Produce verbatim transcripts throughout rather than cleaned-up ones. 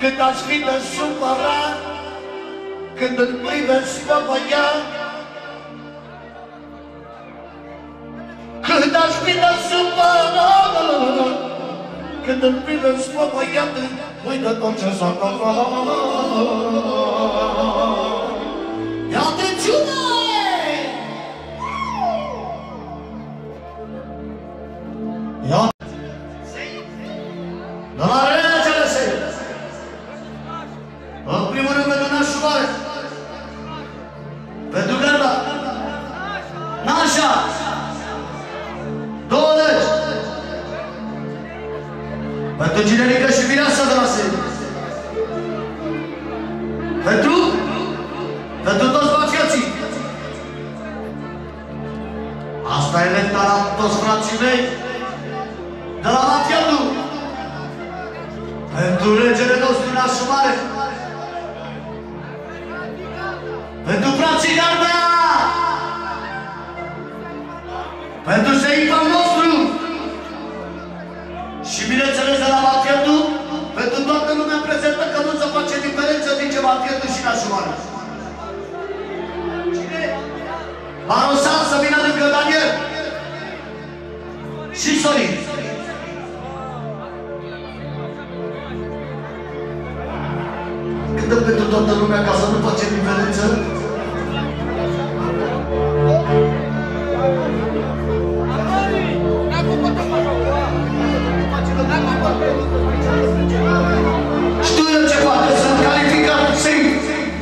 Cât aș fi de supărat când îl privesc pe băiat, cât aș fi de supărat când îl privesc pe băiat, uite tot ce s-a întâmplat. Ia atențiune! Ia de la regele se în primul rând pentru nașul mare, pentru Gărda, Nașa, douăzeci, pentru Ginerică și Mireasa de la serie, pentru, pentru toți mafiații. Asta e lectarat toți frații mei de la mafiatul, pentru regele nostru nașul mare, pentru frații Gardea, pentru șeiful nostru și bineînțeles de la mafiatul, pentru toată lumea prezentă, că nu se face diferență dintre mafiatul și nașul mare. Cine? Barosan să vină lângă Daniel și Sorin. Câtă pentru toată lumea ca să nu facem diferență? Știu eu ce poate, sunt calificat singur.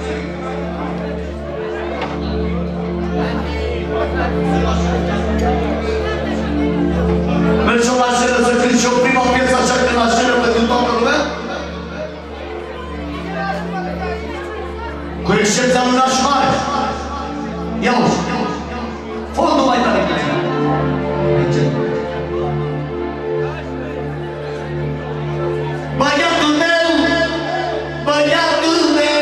Mergem la scenă să cânt și o prima piesă așa că la scenă pentru toată lumea? Cu excepția lui Naș Mare. Ia uși, fondul mai tare că era. Băiatul meu, băiatul meu,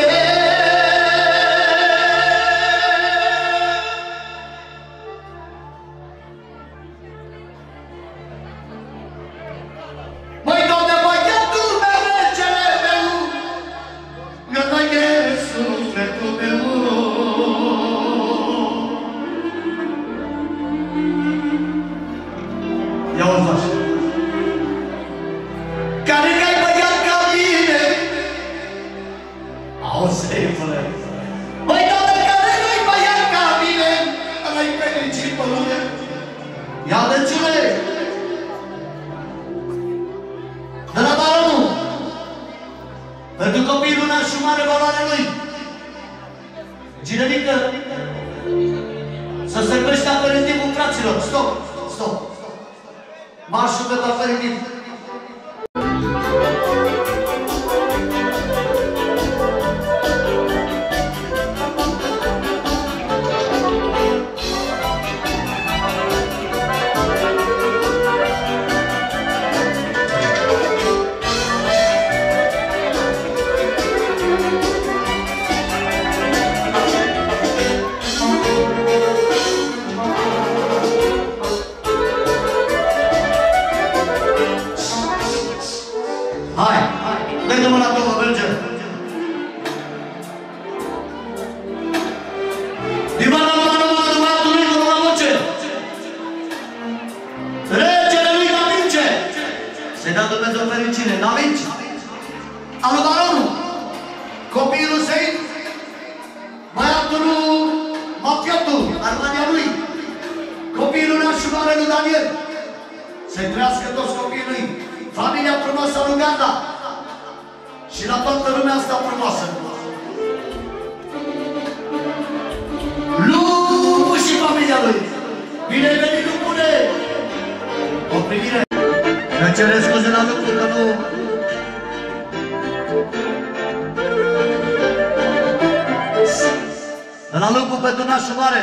măi, Doamne, băiatul meu, regele meu, gata e sufletul meu. Ia o faci. Care că-i băiat ca mine? Auzi, eifule. Măi, Doamne, care că-i băiat ca mine? Ăla-i fericit pe lume. Ia atențiune! De la baronul, pentru copilul nașul mare, valoarea lui, Ginerică, să servește aperitivul fraților. Stop, stop. Marșul pentru aperitiv. Hai, dă-i de mâna două, merge. Din mâna, mâna, mâna, de băiatul lui, mâna, voce. Regele lui Davince. Să-i dea Dumnezeu fericire, Davince. Alu baronul. Copilul săi, băiatul lui mafiatul, Armania lui. Copilul nașul mare lui Daniel. Să-i trăiască toți copiii lui. Familia frumoasă lui Ganda și la toată lumea asta frumoasă. Lupu și familia lui. Bine ai venit, Lupune! O primire. Ne cere scuze la Lupu că nu... De la Lupu pentru nașul mare.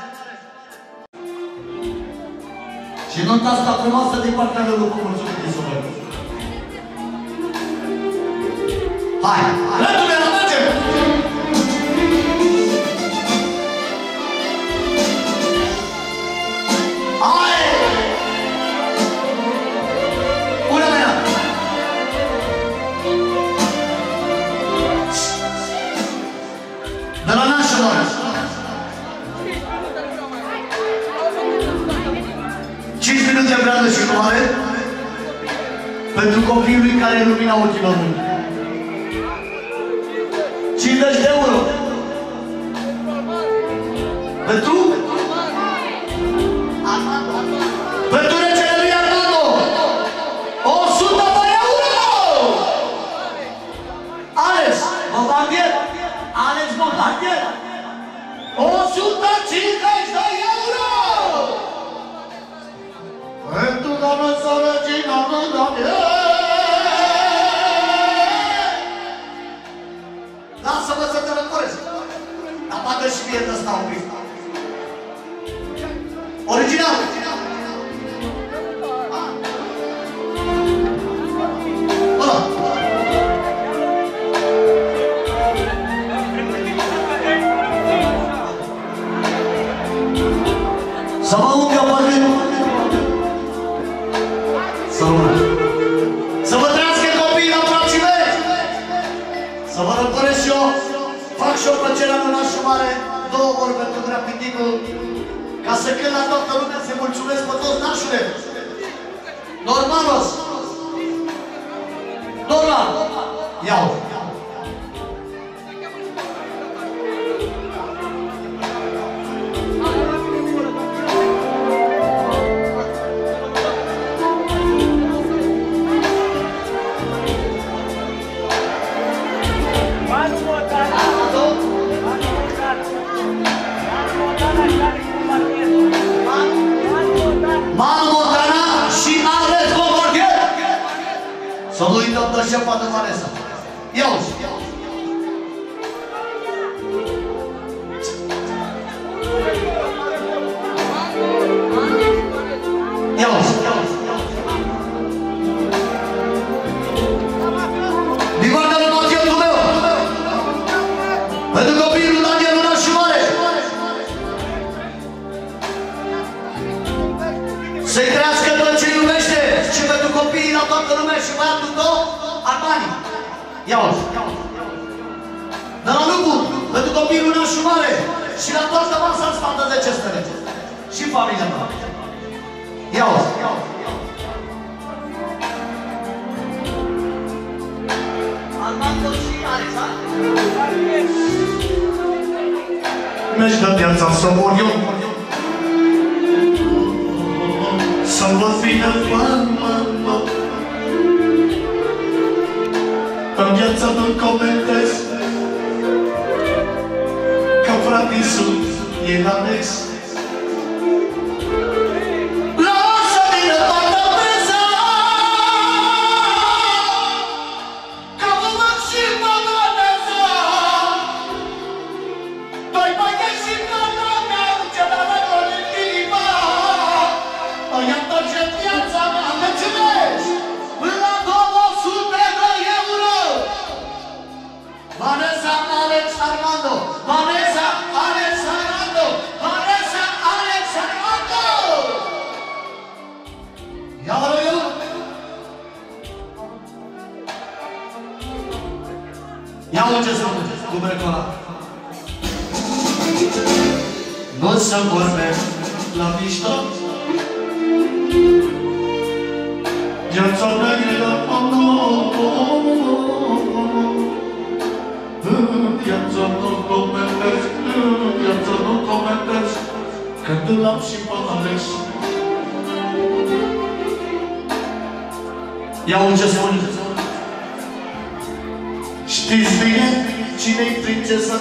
Și nota asta frumoasă din partea lui Lupu, mulțumim din suflet. Hai! Rândule, la mergem! Hai! Una mea! care e lumina ochilor lui. cincizeci de euro. Pentru? Pentru regele lui Armando. o sută de euro. Alex, bombardier. Alex, bombardier. o sută cincizeci de euro. Pentru doamna sărăcina mândă. Lasă-mă să te răcoresc. Dar bagă și mie de ăsta un pic. Original. Ăla. Să mă unde o pădre. Să rămână. Să vă trăiască copiii la frații mei. Să vă răcoresc și eu. Fac și o plăcerea în nașul mare. Două ori pentru Grapiticul. Ca să cânt la toată lumea, să mulțumesc pe toți nașule. Normalos. Normal. Iau. Manu Montana și Alex Bombardier. Să nu uităm de șefa de Vanessa. Ia-uzi! Ia-uzi! Din partea lui Matiu Dumneu. Pentru copilul Daniel Luna și Mare. Să-i crească tot ce iubește și pentru copiii la toată lumea și băiatul tău, Armani. Ia-uzi! De la Lubu, pentru copilul nașul mare și la toată masa în spate zece stele. Și familia mea. Ia-uzi! Armando și Alex, ha? Mi-aș da viața să mor eu. Să vă fie flamă. În viața nu-mi comentez că fratii sunt e Alex. Lasă-mi-ne toată mesa că mă văd și mă doneză. Doi băieți și toată mea ce n-avă colectiva. Îi întorce viața mea, mulțumesc! La două sute de euro! Vanessa Alex Armando! Vanessa Alex Armando! Vanessa Alex Armando! Ia-o eu! Ia-o ce să mă cu brecola! Nu să vorbesc la mișto. Viața mea e la pământ. Viața nu comentez, viața nu comentez, că tu l-am și pe Alex. Ia-o ce spune. Știți bine cine-i prințesa?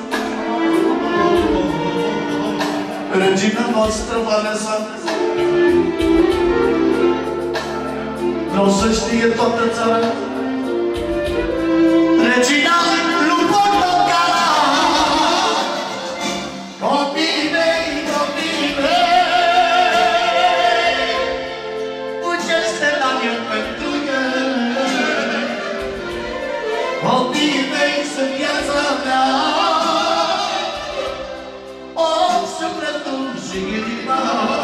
Regina noastră Vanessa. Vreau să știe toată țara. Regina lui Portocala. Copii mei, copii mei, ucește la el pentru el. Copii mei sunt viața mea, o sufletul și inima.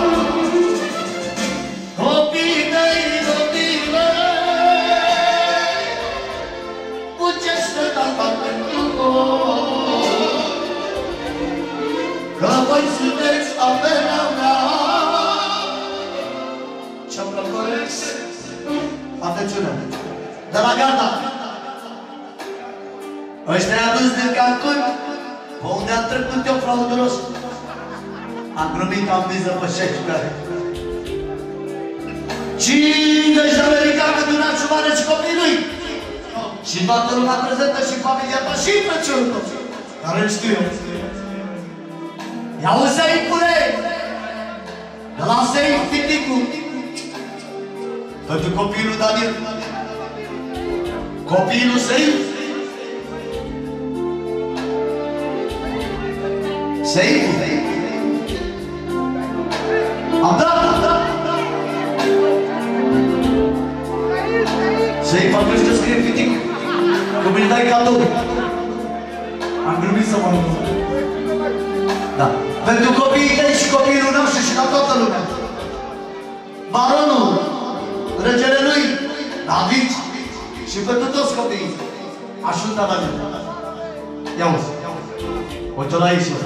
Copii mei, copii mei, ucește tata pentru voi, că voi sunteți averea mea. Ce-am plăcoresc? Atențiune! De gata. Ăștia ne-a dus din Cancun, pe unde am trecut eu frauduros. Am glumit, am viză pe șeștare. cincizeci de americani adunați și mare și copiii lui. Și toată lumea prezentă și familia ta și frățiorul tău, care îl știu eu. Ia-o Seifule! De la Seif, Fiticu! Pentru copilul Daniel. Copilul Seif. Seif? Am dat, am dat! Seif, am crezut că scrie Fiticu. Că mi-l dai cadou. Am glumit să mă rog. Da. Pentru copiii tăi și copiilor noștri și la toată lumea. Baronul, regele lui, David, și pentru toți copiii. Ajută la mine. Ia-uzi. Uite-o la aici.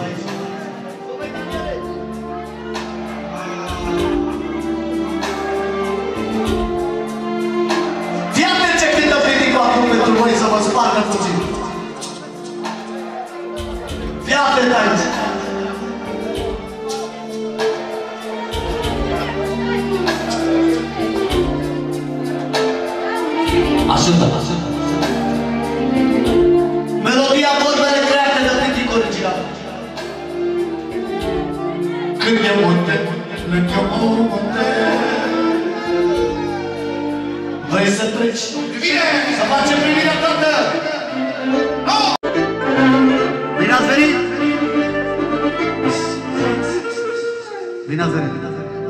Fii-ate ce cântă Fiticu acum pentru voi să vă spargă puțin. Fii-ate aici. Ajută, ajută. Melodia vorbele create de Fiticu original. Când e munte, lângă munte, vrei să treci? Bine! Să facem privirea toată! Bine ați venit? Bine ați venit!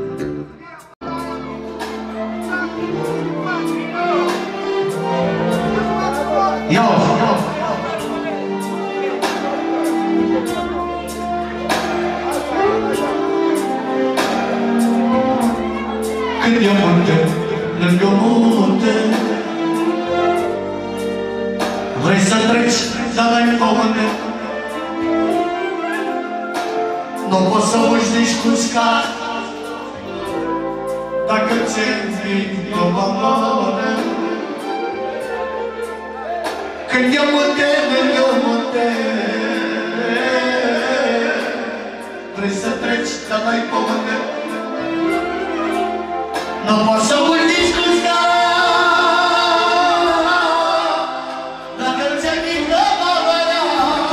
Ia-o! Când e munte, lângă munte, vrei să treci, dar n-ai pământe. Nu poți să uiți nici cu scar, dacă ți-ai o mamone. Când e munte, lângă munte, vrei să treci, dar n-ai pământe. Nu poți să uiți cu scar, dacă ți-ai mică mărea.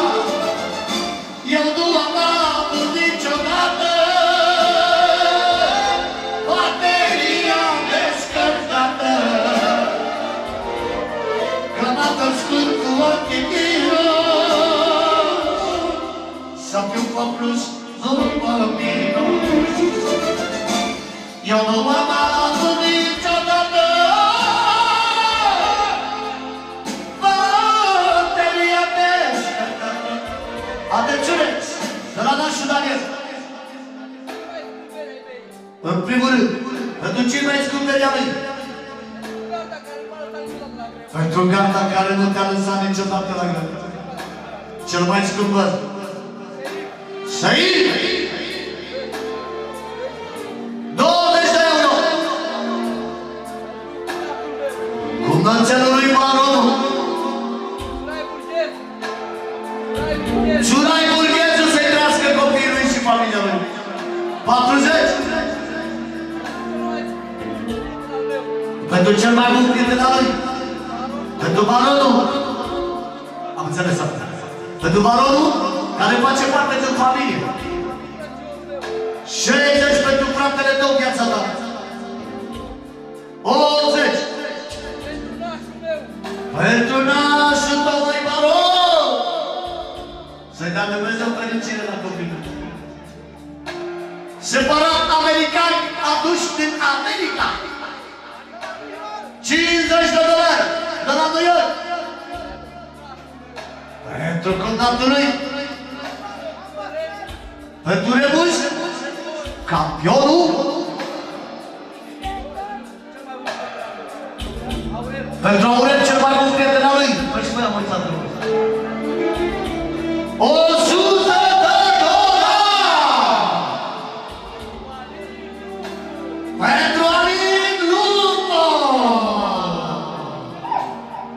Eu nu am avut niciodată bateria descărcată, că m-a căscut cu ochii miros, să fiu pe plus, nu pe minus. Eu nu am avut niciodată bateria descărcată. Atențiune! De la nașul Daniel! În primul rând, pentru cei mai scumpi de-a lui. Pentru gata care nu te-a lăsat niciodată la greu. Cel mai scump băr. Seif! douăzeci de euro! Cum nățelul lui Baronul. Ciurai burghezul să-i trească copiii lui și familia lui. patruzeci! Pentru cel mai bun prieten al lui. Pentru Baronul. Am înțeles asta. Pentru Baronul, care face parte din familie. șaizeci pentru fratele tău, viața ta. optzeci. Pentru nașul tău, măi Baron. Să-i dea Dumnezeu fericire la copilul. Separat americani aduși din America. cincizeci de dolari de la New York. Pentru contatul lui. Pentru Rebus, campionul. Pentru Aurel, cel mai bun prieten al lui. Păi și voi am uitat de lui. O sută de dolari! Pentru Alin Lupo!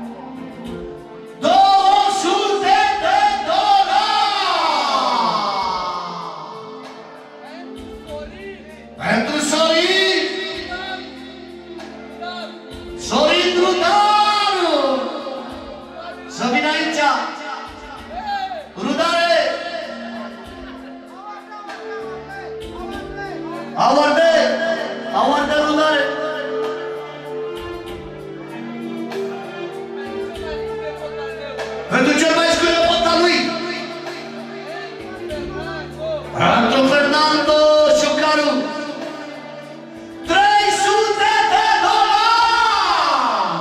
Să vină aici! Rudare! Awarde! Awarde rudare! Pentru cel mai scură pota lui! Pentru Fernando Șucaru! trei sute de dolari!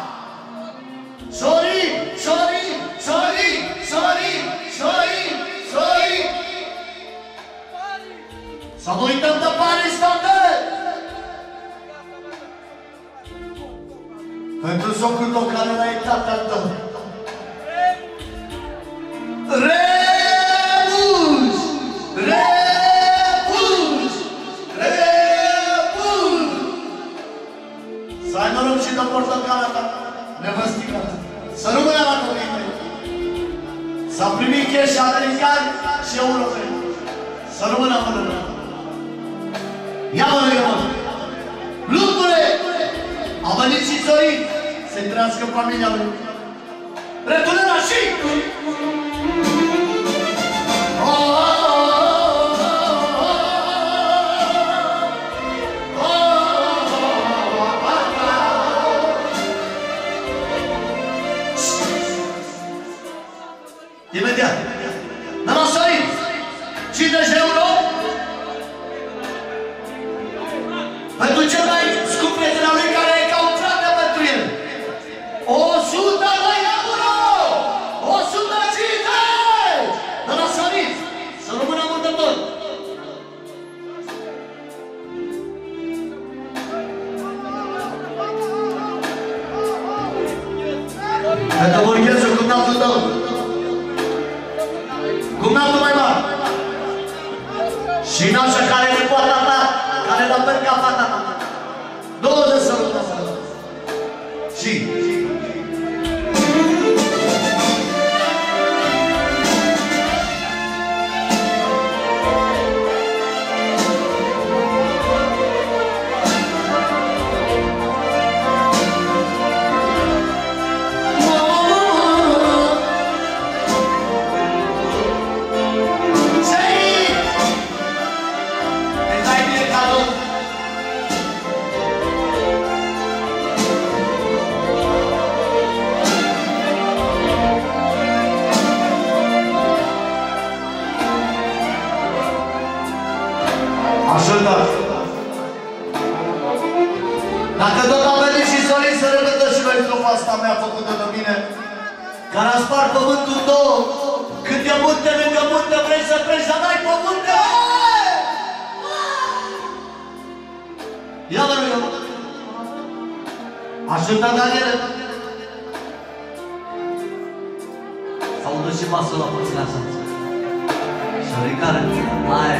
Sorry! Sorry! Sorry! Sorry! Sorry! Sorry! Să nu uităm de banii state! Pentru socul tău care l-a ietat al tău. Rebus! Rebus! Rebus! Să ai noroc și de portocala ta, nevăstică. Să rămână la copii. S-a primit cash americani și europeni. Să rămână mână. Ia-mă lângă mă! Lucrule! A venit și Zorin să-i trăiască familia lui. Retură la și! Imediat! N-am Zorin! cincizeci de euro! Pentru cel mai scump prieten al lui care e ca un frate pentru el. o sută de euro! o sută cincizeci! De la Sorin! Să rămână mântător! Pentru burghezul cumnatul tău! Cumnatul mai mare! Și nașa care e poata ta, care l-a păr ca fata ta. douăzeci să rămână. Și... Așadar, dacă tot am venit și Sorin să repede și noi trupa asta mea făcută de mine, care a spart pământul în două, cât e munte lângă munte, vrei să treci, dar n-ai pământe! Ia-mă lângă mă! Așadar, Daniele! S-audă și masă la puținea asta. Sorin care? Hai!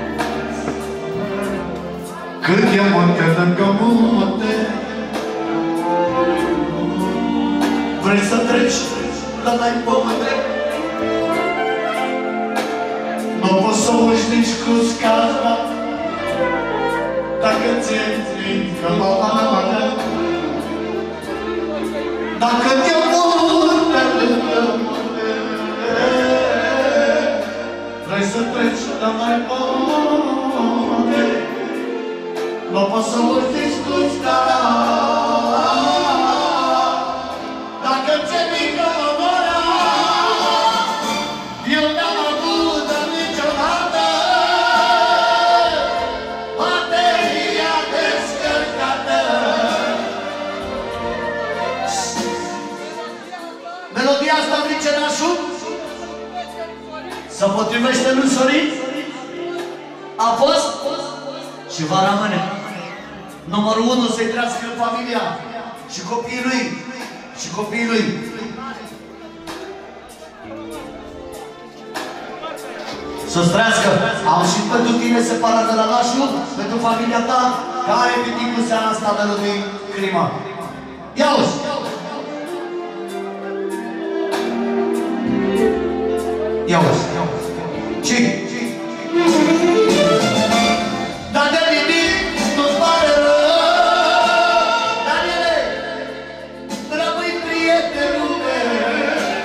Cât e munte lângă munte, vrei să treci, dar n-ai pământe. Nu poți să uiți nici cu scara, dacă ți-e încă mama. Dacă te munte lângă munte, vrei să treci, dar n-ai pământe. Nu poți să urtiți cu scara, dacă ți-e mică mămâna, eu n-am avut niciodată bateria descărcată. Melodia asta zice nașu? Se potrivește lui Sorin? A fost? Și va rămâne. Numărul unu să-i trească în familia și copiii lui și copiii lui. Să-ți trească. Am și pentru tine separat de la nașul, pentru familia ta, care pe timpul seara asta de lui crima. Ia-uzi! Ia-uzi! Ce? Dar de nimic nu-ți pare rău, Daniele, rămâi prietenul meu.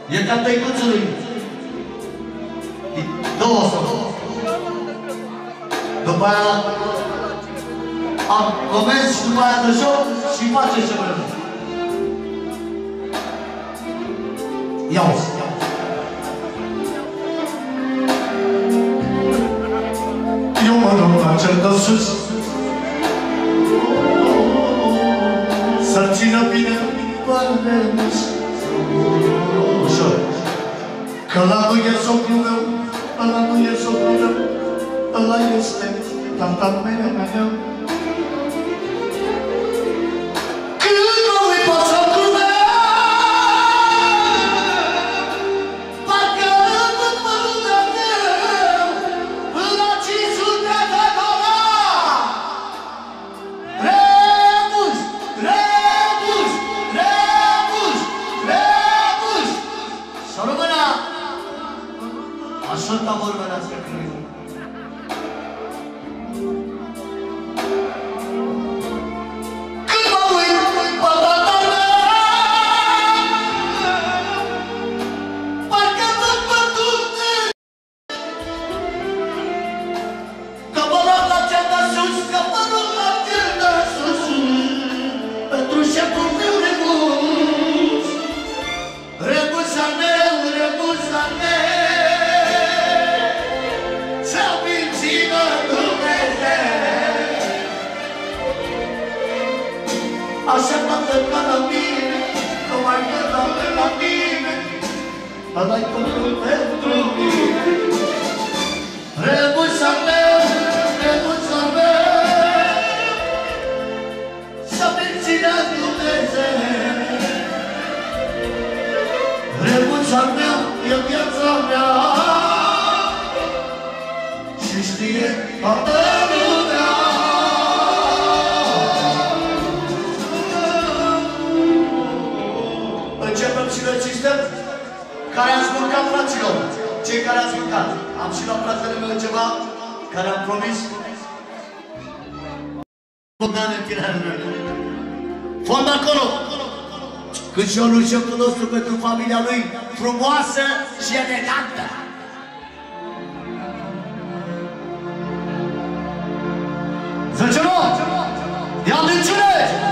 E ca tăicuțului. Două sau. După aia am comenzi și după aia de joc și face ce vrem. Ia-o-ți. Eu mă duc la cel de sus să-l țină bine părnemus. Ușor. Că ăla nu e socrul meu, ăla nu e socrul meu, ăla este tata meu, meu. Când mă uit pe socrul meu, parcă văd mărunea meu, până cinci sute de dolari. Rebus, rebus, rebus, rebus. Să rămână așa vorbească Crăciun. Când mă uit pe tata mea, parcă văd bătute, că mă rog la cel de sus, că mă rog la cel de sus, pentru șeful meu Rebus, Rebus al meu, Rebus al meu. Așteaptă-te ca la mine, nu mai gândește la mine, ăla-i totul pentru mine. Rebus al meu, Rebus al meu, să-mi țină Dumnezeu. Rebus al meu e viața mea și știe toată lumea. Începem și recistăm. Care ați mâncat, fraților? Cei care ați mâncat. Am și la fratele meu ceva care am promis. Fond acolo. Cât și unul șeful nostru pentru familia lui frumoasă și elegantă. Zice nu! Ia minciune!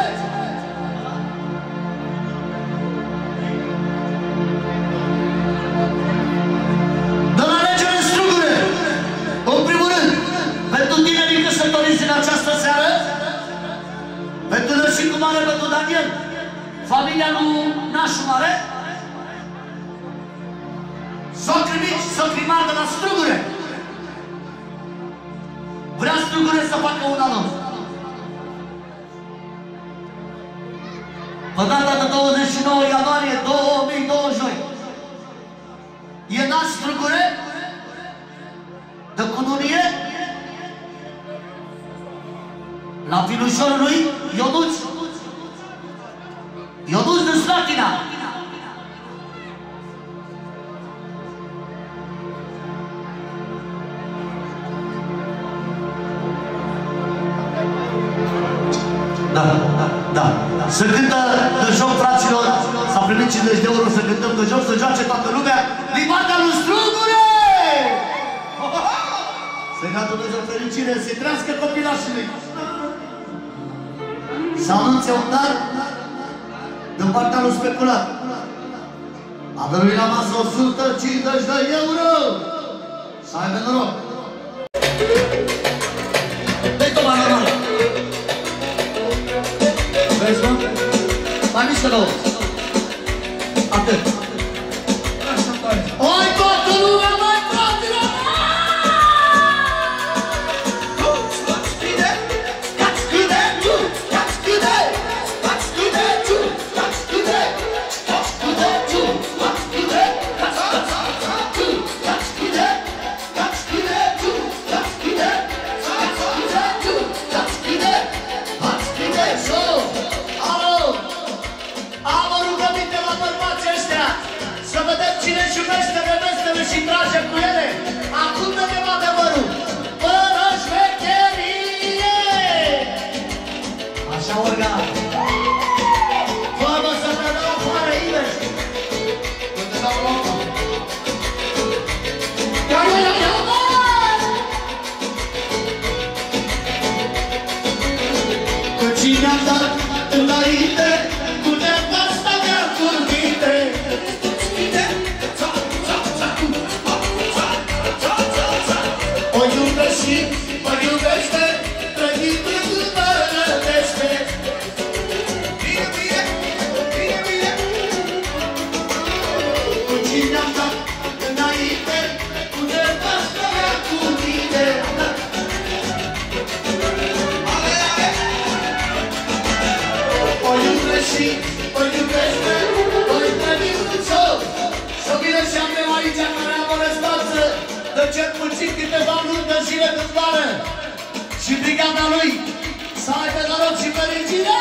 În această seară, pentru Nășicu Mare, pentru Daniel, familia lui Nașu Mare, socri mici, socri mari de la Strugure. Vrea Strugure să facă un anunț. Pe data de douăzeci și nouă ianuarie două mii douăzeci și doi, e naș Strugure de cununie la filușorul lui Ionuț, Ionuț din Slatina. Da, da, da. Se cântă de joc, fraților, s-a primit cincizeci de euro să cântăm de joc, să joace toată lumea, din partea lui Strugure! Să-i dea Dumnezeu fericire, să-i trească copilașii lui. Să anunțe un dar din partea lui Speculat. A dăruit la masă o sută cincizeci de euro. Să aibă noroc. Dă-i toma normală. Vezi, mă? Mai mișcă două. Atât. Oi, toată lumea, mai fraților! Am o rugăminte la bărbații ăștia. brigada lui să aibă noroc și fericire!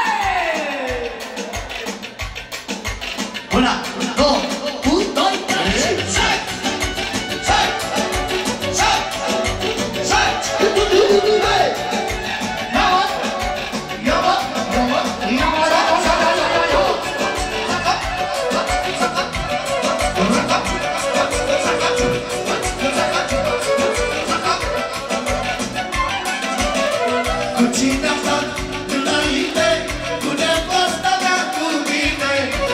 Una, două, un, doi, trei și șec! Șec! Șec! Șec! Hei! Ia-mă! Ia-mă! Ia-mă! Ia-mă! Cu cine am stat înainte, cu nevasta mea, cu mine.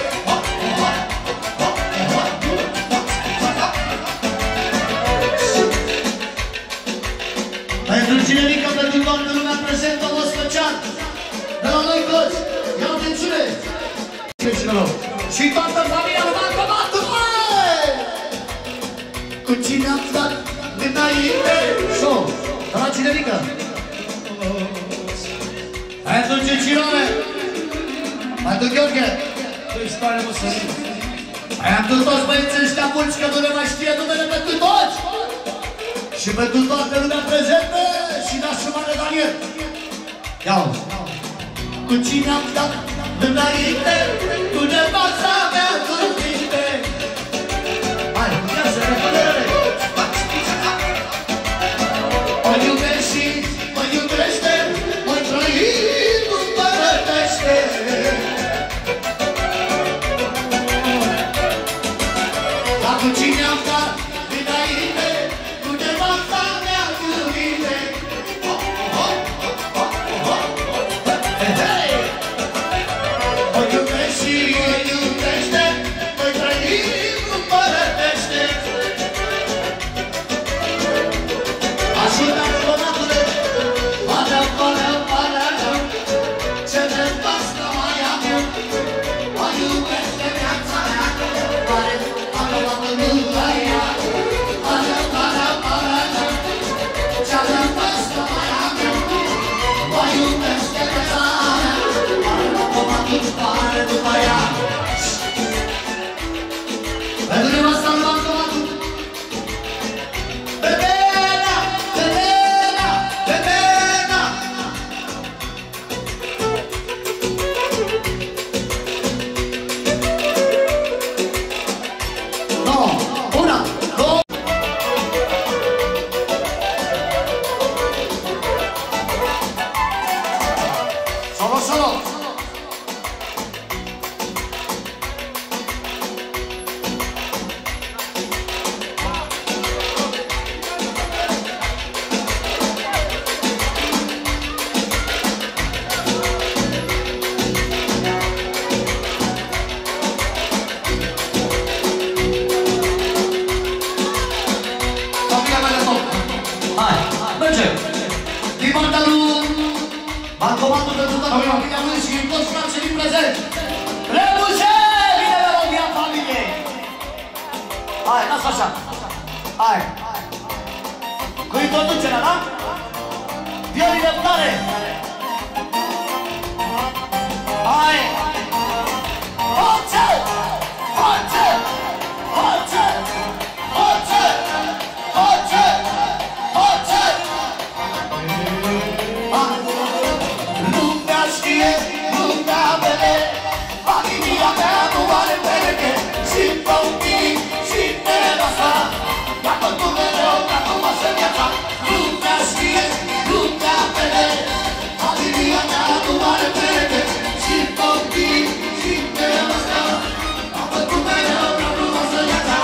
Pentru cine mică, pentru toată lumea prezentă, o special de la noi toți. Ia atențiune! Și toată familia lui Bancomatul! Cu cine am stat înainte? So, de la cine mică? Pentru Cicirone, pentru Gheorghe, pentru toți băieții ăștia mulți, că nu le mai știe numele, pentru toți și pentru toată lumea prezentă și nașul mare Daniel. Ia-o! Cu cine am stat înainte, cu nevasta mea, cu mine. Hai, ia să repădere! O iubești și mă iubește, mă trăim cu părătește. Dar cu cine am stat înainte, cu nevasta mea, cu mine. O iubești și mă iubește, mă trăim cu părătește. Ajută-mi, Bancomatule, bada, bada, bada, ce nevastă mai am eu, mă iubește viața mea, pare Bancomatul nu mai ia. Bada, bada, bada, ce nevastă mai am eu, mă iubește viața mea, pare Bancomatul pare nu mai ia. Pentru nevasta lui Bancomatul, Bebena, Bebena, Bebena. No, una, două. Solo, solo. Familia mea de top. Hai, mergem. Din partea lui Bancomatul pentru toată familia lui și toți frații din prezent. Rebușe! Vine melodia familiei. Hai, lasă așa. Hai. Cu introducerea, da? Violile tare. Hai. Forțe! Forțe! Forțe! Forțe! Forțe! Forțe! Lumea știe, lumea vede, familia mea nu are pereche, și copii, și nevasta, dacă tu mereu, dacă mă se viața. Lumea știe, lumea vede, familia mea nu are pereche, și copii, și nevasta, dacă tu mereu, dacă mă se viața.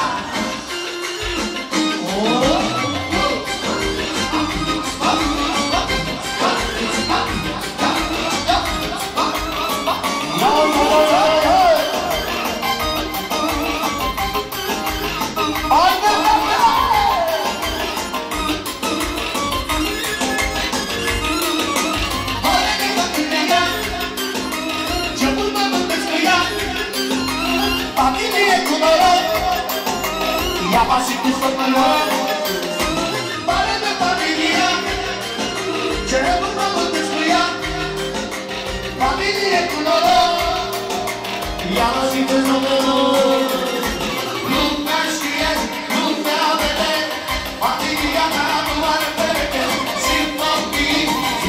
Familie cu noroc, ia pașii cu stăpânor. Mare de familie, ce nu mă mândesc cu ea. Familie cu noroc, ia pașii cu stăpânor. Lumea știe, lumea vede, familia mea nu are pereche, și copii,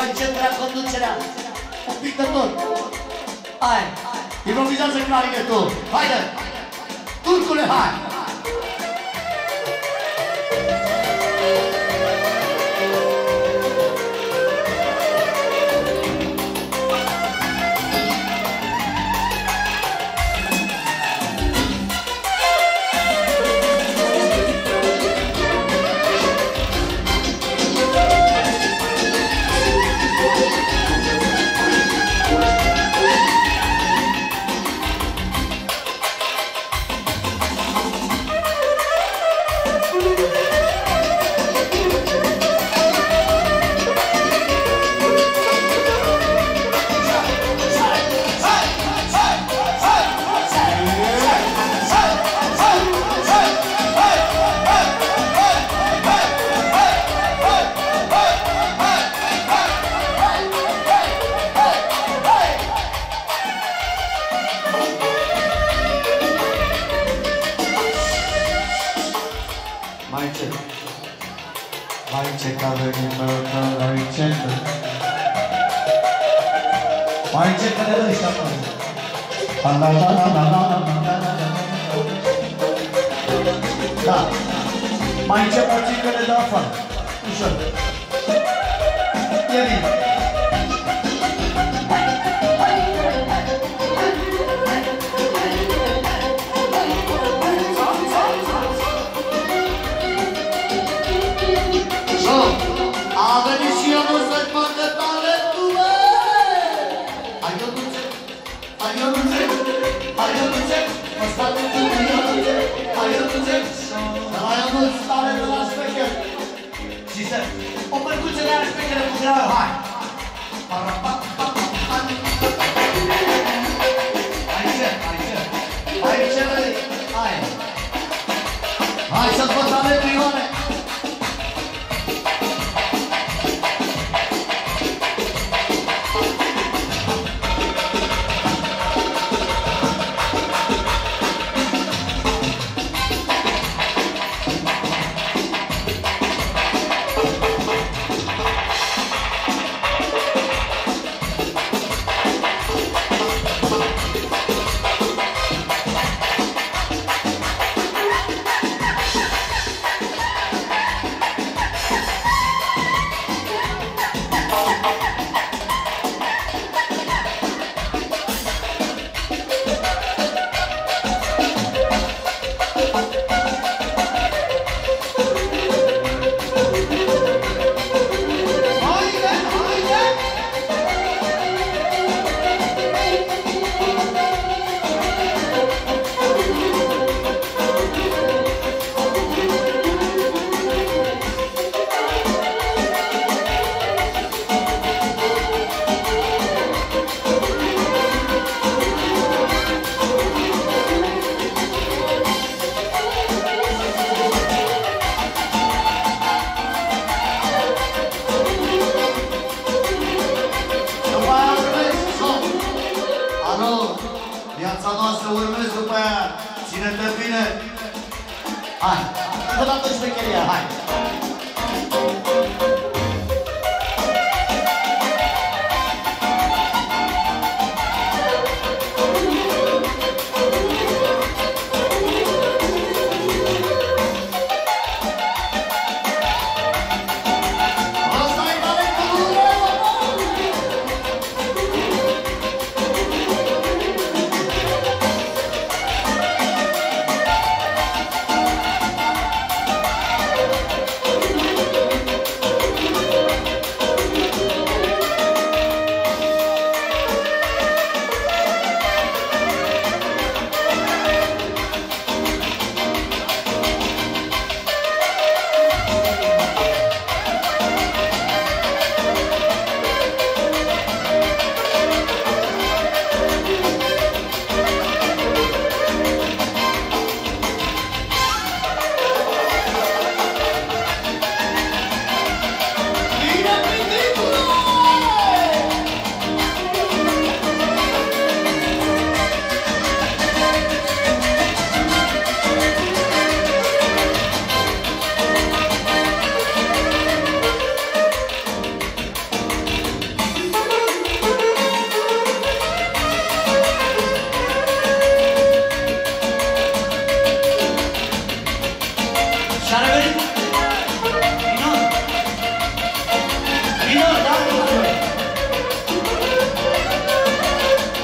mai încet vrea conducerea. Un pic de tot. Hai, improvizează clarinetul. Haide! Turcule, hai! Da, mai încep puțin că le dau afară. Ușor. E bine. A venit și eu nu să-i facă talentul, bă! Hai, Ionuțe! Hai, Ionuțe! Hai, Ionuțe! Mă state cu Ionuțe! Hai, Ionuțe! Hai, Ionuț, talentul la șmecher! Și să... O percuție de aia șmechere cu greu, hai! Aici, aici! Aici, băi! Hai! Hai să-ți văd talentul, Ioane!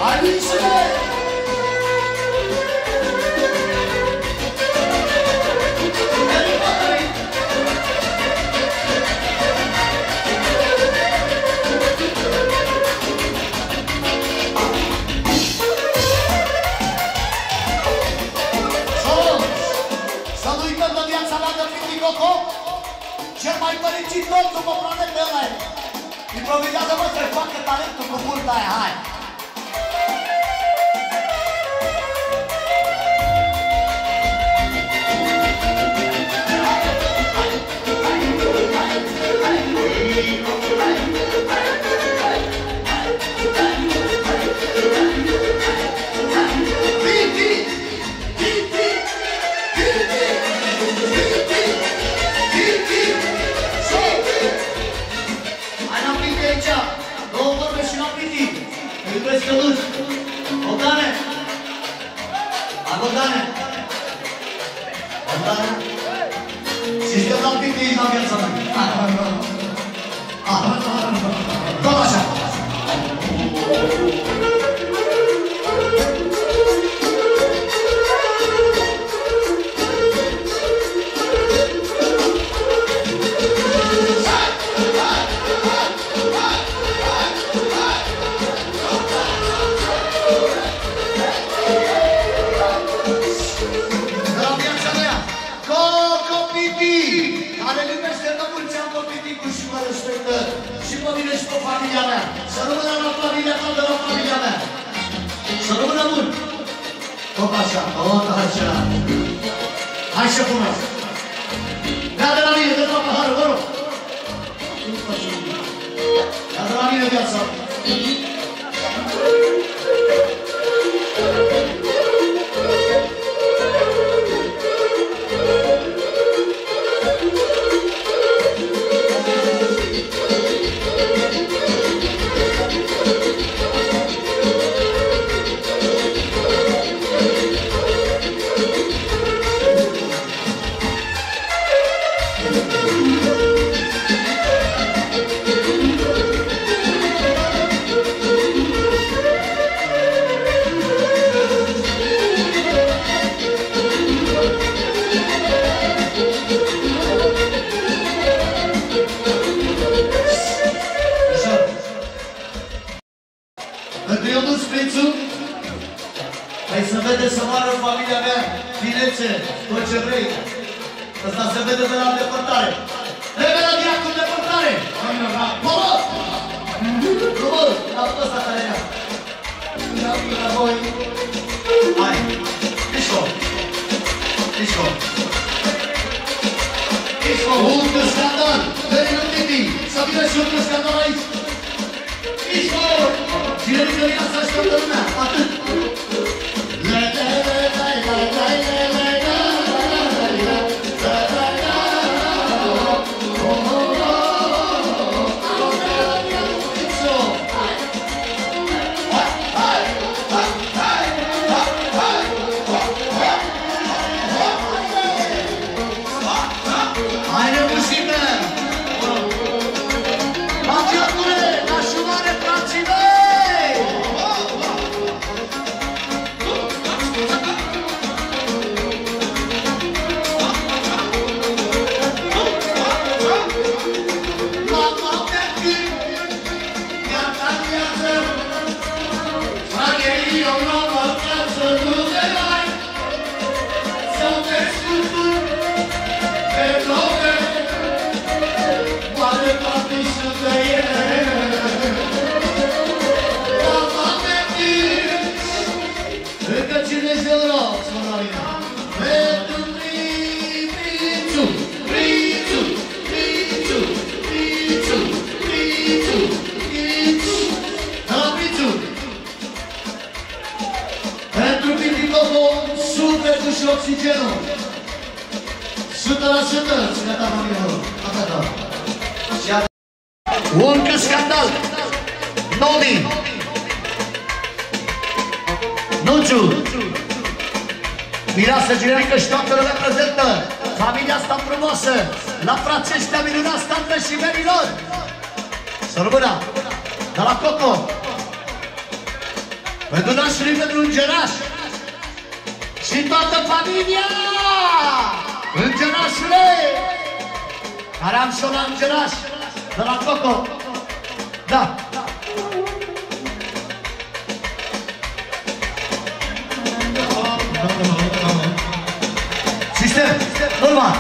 Hai, Luisule! Cel mai fericit om după planetă ăla e. Improvizează, mă, să-i facă talentul cu burta aia, hai! Iubesc căluș! Bogdane! Hai, Bogdane! Bogdane! Și știu la pic de aici la viața mea! Hai, hai, hai! Tot așa! Și pe mine și pe familia mea. Să rămână la familia ta de la familia mea. Să rămână bun. Tot așa, tot așa. Hai și frumos. Ia de la mine, de la paharul, vă rog. Ia de la mine viața. Tot ce vrei. Asta se vede de la îndepărtare. Trebuie la diac cu îndepărtare. Mă! Mă! La tot ăsta care era. La voi. Hai. Mișco. Mișco. Mișco. Un scandal. Verii Titi. Să vină și un scandal aici. Mișco. Cine ridică din asta și toată lumea. Atât. Le, le, le, le, le, le, le, le. Și oxigenul. Sută la sută. Gata, mamilor. Gata. Un scandal. Nomi. Nuciu. Mireasă generică și toată lumea prezentă. Familia asta frumoasă. La frații ăștia minunați, tată și verilor. Să rămână. De la Coco. Pentru nașului, pentru îngeraș și toată familia! Îngerașule! Care am și-o la îngeraș, de la Coco. Da. Sistem, normal.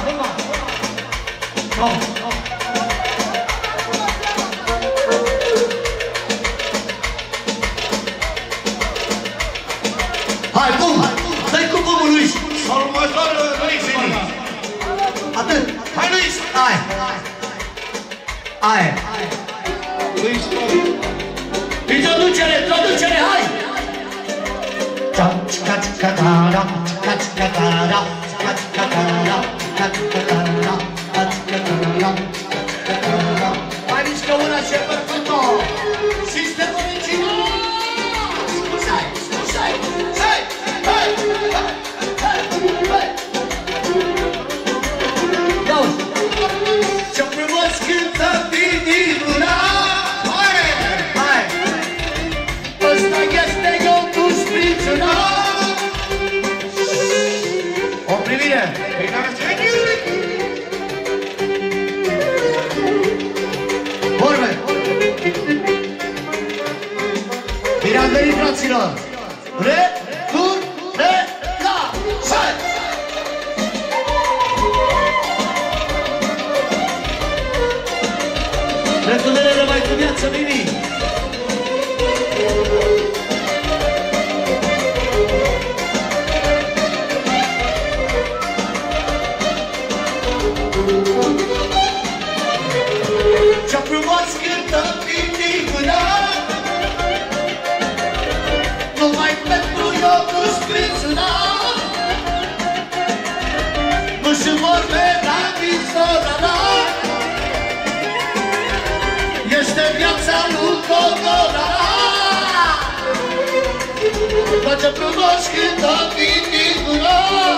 Hai, bum! Dă-i cu bumul, Luis! Următorul, Luis, Atât! hai, Luis! Hai! Hai! Luis, Introducere, introducere, hai! Mai mișcă una și e perfecto! Sistem original! Scuzai, scuzai! Hei! Hei! Hei! Hei! Ia-uzi! Ce frumos cântă Viniluna! Hai! Hai! Ăsta este Ionuț Prințuna! O privire! Vorbe! Bine am venit, fraților! Re, tur, re, la, sai! Retunelele mai cu viață, Mimi! Ce-a frumos cântă Viniluna! Numai pentru Ionuț Prințuna! Nu-și vorbe la visorana! Este viața lui Codorana! Dar ce frumos cântă Viniluna!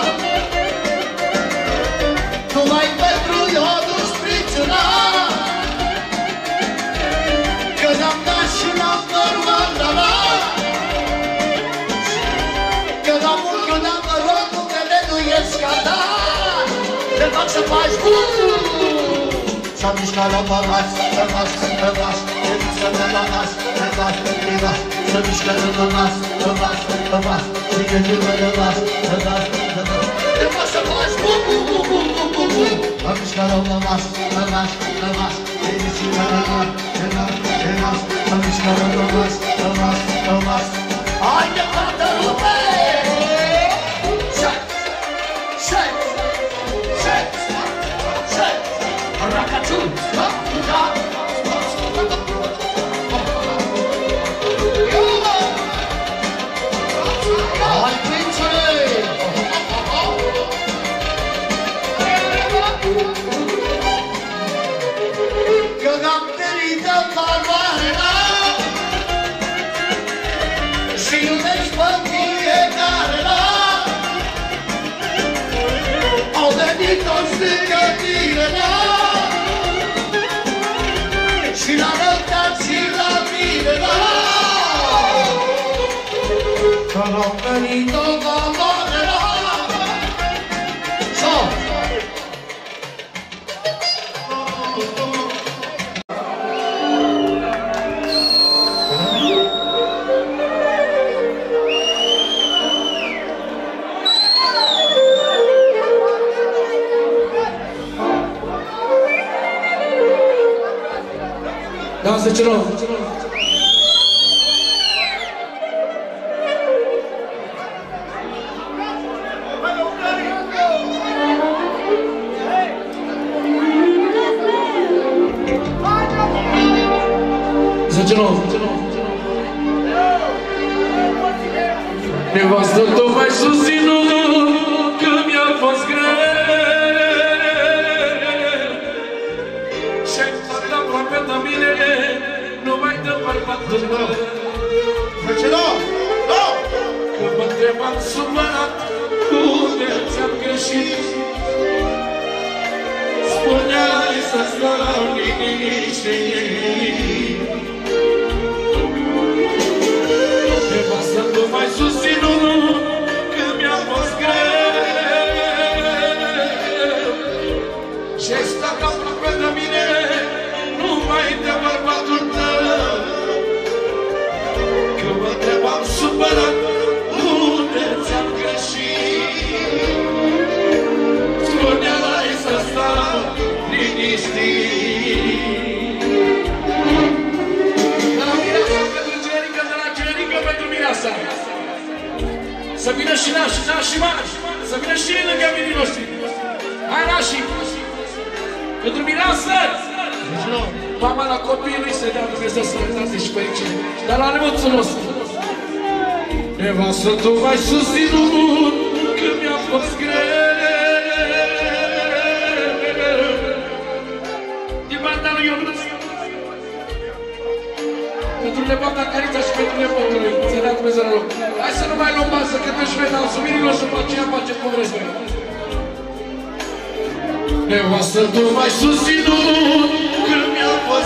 Numai pentru Ionuț Prințuna! Că n-am dat și n-am normal, la la! Că n-am mult, că n-am noroc, numele nu e scandal! Te fac să faci bun! S-a mișcat la mămas, mămas, mămas, să mă mămas, mămas, mămas, să mișcă la mămas, mămas, mămas, și că nu mă mămas, mămas, mămas. Te fac să faci bun, bun, bun, bun, bun, bun, bun! S-a mișcat la mămas, mămas, mămas, și că nu mă mămas, mămas, să mișcă la mămas, mămas, mămas. Haide, toată lume! Șai! Șai! Șai! Șai! Racăciun! Da! Da! Hai, prințele! Că n-am venit de Varvara și iubesc pe fiecare la au venit toți lângă tine la și l-a răbdat și la mine la că n-am venit de Varvara sau Dansă celor! Zăcelor! Nevastă tot mai susținut că mi-a fost greu și-ai fost aproape de mine, nu mai dă bărbatul meu. Zăcelor! Nu! Că mă întrebam supărat unde ți-am greșit. Spuneai să stau liniște. Nevastă Să vină și nașii, nașii mari, să vină și lângă minii noștri. Hai nașii! Pentru mireasă! Mama la copiii să-i dea Dumnezeu sănătate și fericire. Dar la nevoțul nostru. Nevastă, tu m-ai susținut când mi-a fost greu. Din partea lui Ionuț. Pentru nepoata Carița și pentru nepotul lui. Să-i dea Dumnezeu la loc. Hai să nu mai luăm masă, că te-și vei la sumirilor și după aceea face progres. Nevastă, tu m-ai susținut când mi-a fost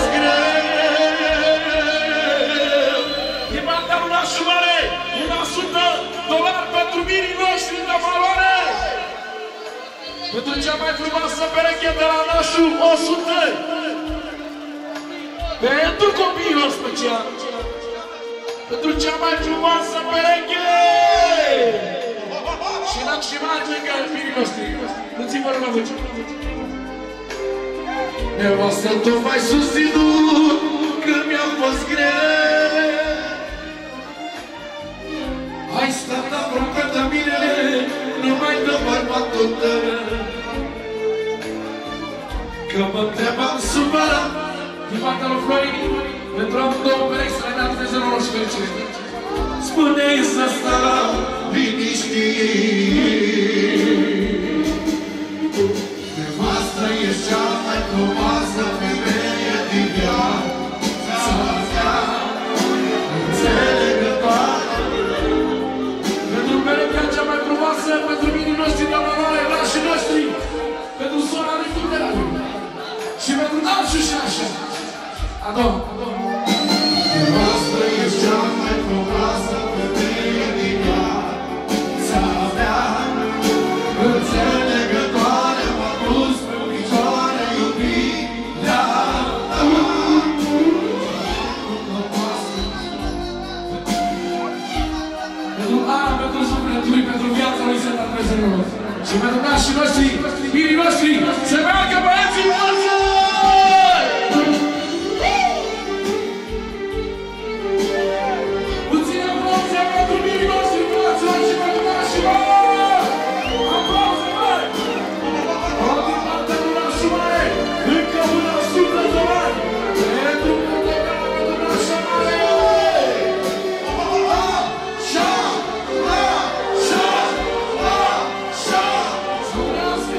greu. Din partea lui nașul mare, o sută dolari pentru mirii noștri de valoare. Pentru cea mai frumoasă pereche de la nașul, o sută. Pentru copiilor special. Pentru cea mai frumoasă pereche. Și n-am și mai lângă mirii noștri. Puțin-vă la voce. Nevastă, tu m-ai susținut când mi-a fost greu. Ai stat aproape de mine, numai de bărbatul tău. Că mă întrebam supărat din partea lui Florin, pentru amândouă perechi să le dea Dumnezeu noroc și fericire. Spune-i să stau liniștit. Nevastă ești cea mai frumoasă femeie din viața mea. Înțelegătoare. Pentru perechea cea mai frumoasă, pentru minii noștri de valoare, nașii noștri, pentru sora lui Tuderaru și pentru nașul și așa. Adom. Nevastă ești cea mai frumoasă femeie din viața mea. Înțelegătoare, m-a pus pe picioare iubirea ta. Pentru Ana, pentru sufletul lui, pentru viața lui să dea Dumnezeu noroc. Și pentru nașii noștri, mirii noștri, să meargă băieții noștri! Puține aplauze pentru mirii noștri, fraților, și pentru nașii mari! Aplauze mari! O din partea lui nașii mari, încă una sută de ani! Pentru fotografă, pentru nașa mare! Așa! Așa! Așa! Să vrească!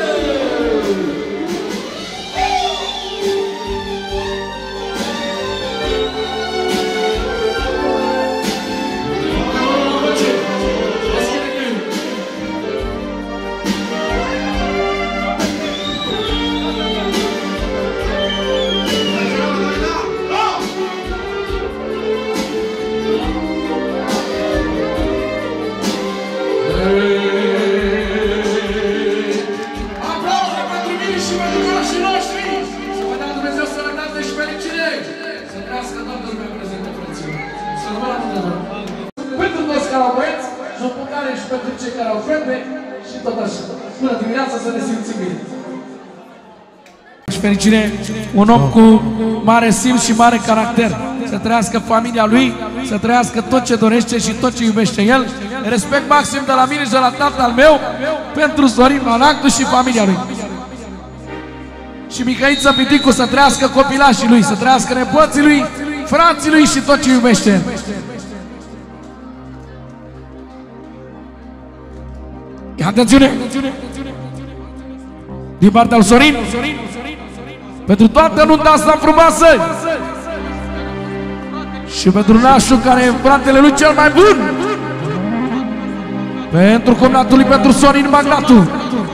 Aplauze pentru mine și pentru nașii noștri! Să vă dea Dumnezeu sănătate și fericire! Să trăiască toată lumea prezentă, frăților! Să rămână Dumnezeu! Pentru toți care au băieți, jocutare și pentru cei care au fete și tot așa. Bună dimineața, să ne simțim bine! Și fericire, un om cu mare simț și mare caracter. Să trăiască familia lui, să trăiască tot ce dorește și tot ce iubește el. Respect maxim de la mine și de la tatăl meu pentru Sorin Manactu și familia lui. Și Mihăiță Piticu să trăiască copilașii lui, să trăiască nepoții lui, frații lui și tot ce iubește. Atențiune! Din partea lui Sorin, pentru toată nunta asta frumoasă și pentru nașul care e fratele lui cel mai bun, pentru cumnatul lui, pentru Sorin Magnatu,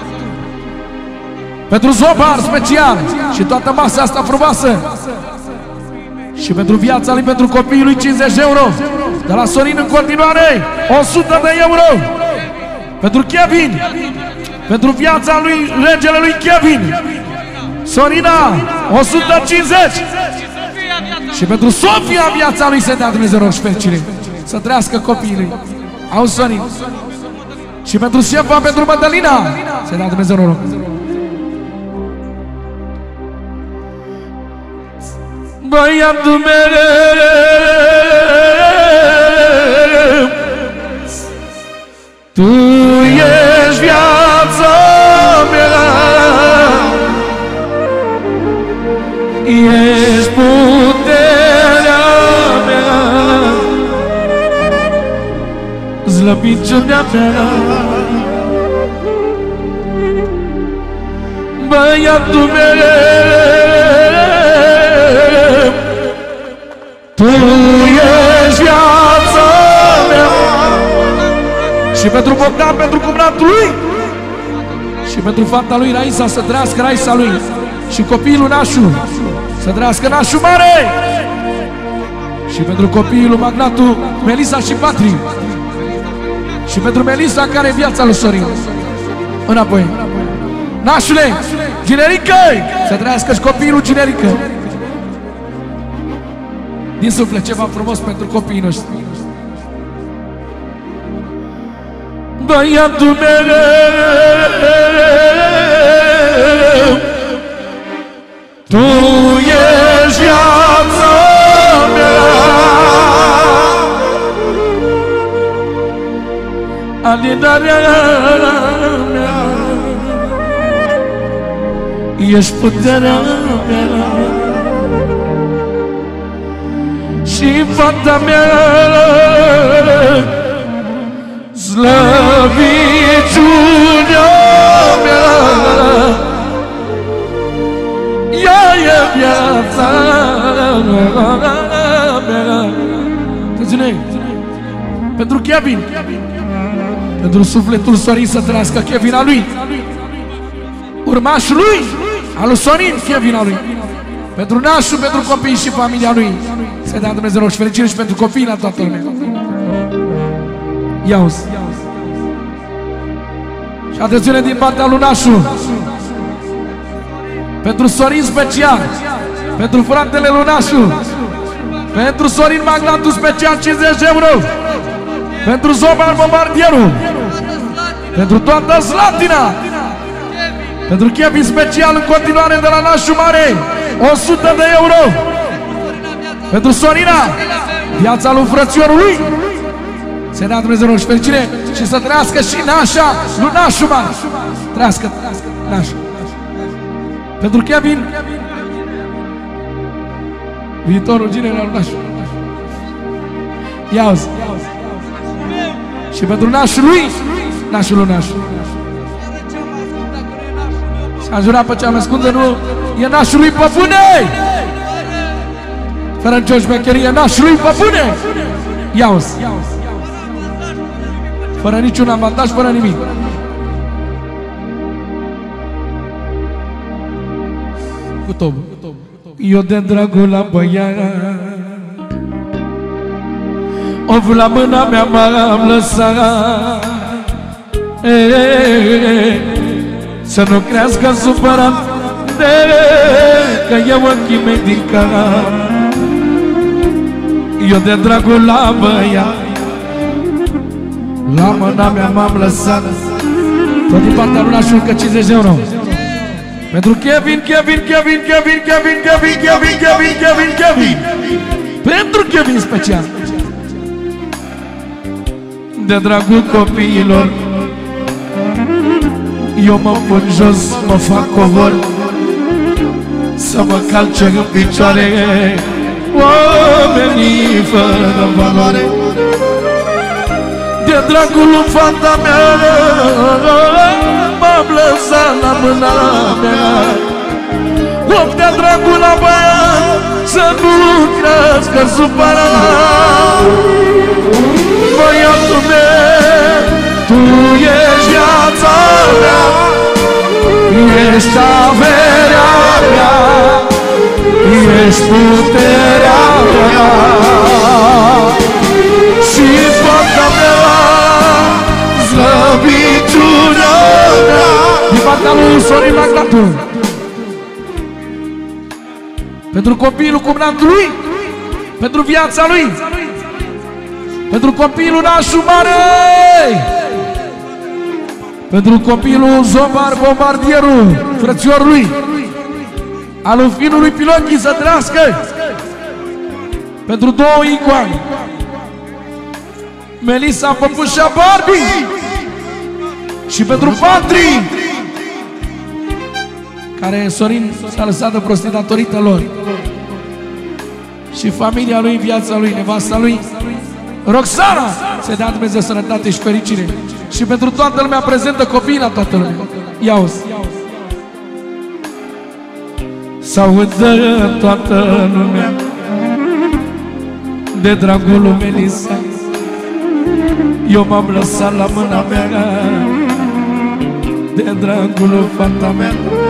pentru Zobar special și toată masa asta frumoasă și pentru viața lui, pentru copiii lui cincizeci de euro, de la Sorin în continuare o sută de euro, pentru Kevin, pentru viața lui, regele lui Kevin, Sorina, o sută cincizeci. Și pentru Sofia, viața lui, să dea Dumnezeu noroc și fericire. Să trăiască copiii lui. Auzi, Sorin. Și pentru șefa, pentru Madalina, să dea Dumnezeu noroc. Băiatul meu, Tu ești viața mea, ești puterea mea, slăbiciunea mea, băiatul meu. Tu ești viața mea. Și pentru Bogdan, pentru cumnatul lui și pentru fata lui Raisa, să trăiască Raisa lui. Și copilul nașul, să trăiască nașul mare. Și pentru copilul magnatul Melisa și Patri. Și pentru Melisa, care e viața lui Sorin. Înapoi. Nașule, Ginerică, să trăiască și copilul Ginerică. Din suflet, ceva frumos pentru copiii noștri. Băiatul meu, tu ești viața mea, alinarea mea, ești puterea mea și fata mea, slăbiciunea mea, ea e viața mea. Ține, pentru Kevin, pentru sufletul Sorin, să trăiască Kevin a lui, urmașul lui, al lui Sorin, Kevin a lui, pentru nașul, pentru copii și familia lui. Să-i dea Dumnezeu și fericire și pentru copiii la toată lumea. Ia-uzi. Și atențiune din partea lui nașul, pentru Sorin special, pentru fratele lui nașul, pentru Sorin Magnatul special cincizeci de euro, pentru Zobar Bombardierul, pentru toată Slatina, pentru Kevin special în continuare de la nașul mare, o sută de euro, pentru Sorina, viața lui frățiorului. Să-i dea Dumnezeu și fericire și să trăiască și nașa lui nașul mare. Trăiască, nașul. Pentru Kevin, viitorul ginele al nașul. Ia-uzi. Și pentru nașul lui, nașul lui nașul. Și-a jurat pe cea mai scundă, nu, e nașul lui Păpune! Fără nicio șmecherie, nașul lui Păpune! Ia-uzi. Fără niciun avantaj, fără nimic. Cu tobul. Eu de dragul la băiat, of la mâna mea m-am lăsat. Să nu crească supărat de că eu ochii mei din cap. Eu de dragul la băiat, la mâna mea m-am lăsat. Tot din partea lui nașul că cincizeci de euro. Pentru Kevin, Kevin, Kevin, Kevin, Kevin, Kevin, Kevin, Kevin, Kevin, Kevin. Pentru Kevin special. De dragul copiilor, eu mă pun jos, mă fac covor, să mă calce în picioare oamenii fără valoare. De dragul lui fata mea m-am lăsat la mâna mea. Of, de dragul la băiat, să nu crească supărat. Băiatul meu, tu ești viața mea, ești averea mea, ești puterea mea și fata mea, slăbiciunea mea. Din partea lui Sorin Magnatul, pentru copilul cumnatului, pentru viața lui, pentru copilul nașul mare, pentru copilul Zobar Bombardierul, frățiorul lui, al lui finului Pilonchi, să trăiască, pentru două icoane, Melisa, Păpușa, Barbie, Și pentru Patri, care Sorin s-a lăsat de prostit datorită lor. Și familia lui, viața lui, nevasta lui, Roxana, să dea Dumnezeu sănătate și fericire. Și pentru toată lumea prezentă, copiii la toată lumea. Ia-o-ți. S-audă toată lumea de dragul lui Melissa. Eu m-am lăsat la mâna mea de dragul lui fata mea.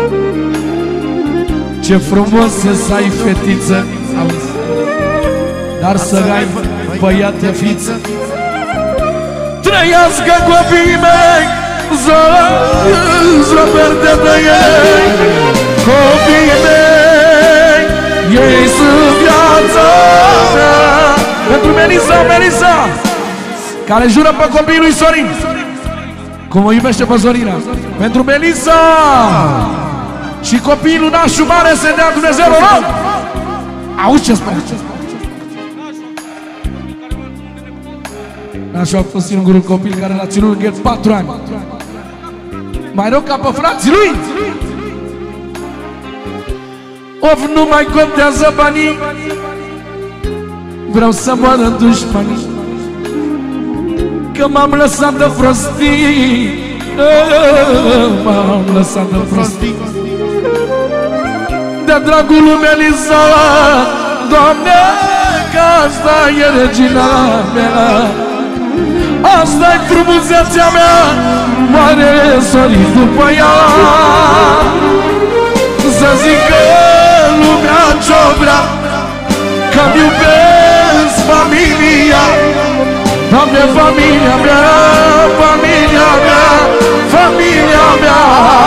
Ce frumos să ai fetiță, auzi, dar să ai băiată fiță. Trăiască copiii mei, zăberde de ei. Copiii mei, ei sunt viața mea. Pentru Melissa, Melissa, care jură pe copiii lui Sorin, cum o iubește pe Sorina. Pentru Melissa și copiii lui Nașu Mare, să dea Dumnezeu rog. Auzi ce spune? Nașu a fost singurul copil care l-a ținut în gheț patru ani. Mai rău ca pe frații lui. Of, nu mai contează banii, vreau să moară dușmanii, că m-am lăsat de prostii, m-am lăsat de prostii. De dragul lui Melissa, Doamne, că asta e regina mea, asta-i frumusețea mea, moare Sorin după ea. Să zică lumea ce-o vrea, că-mi iubesc familia. Doamne, familia mea, familia mea, familia mea.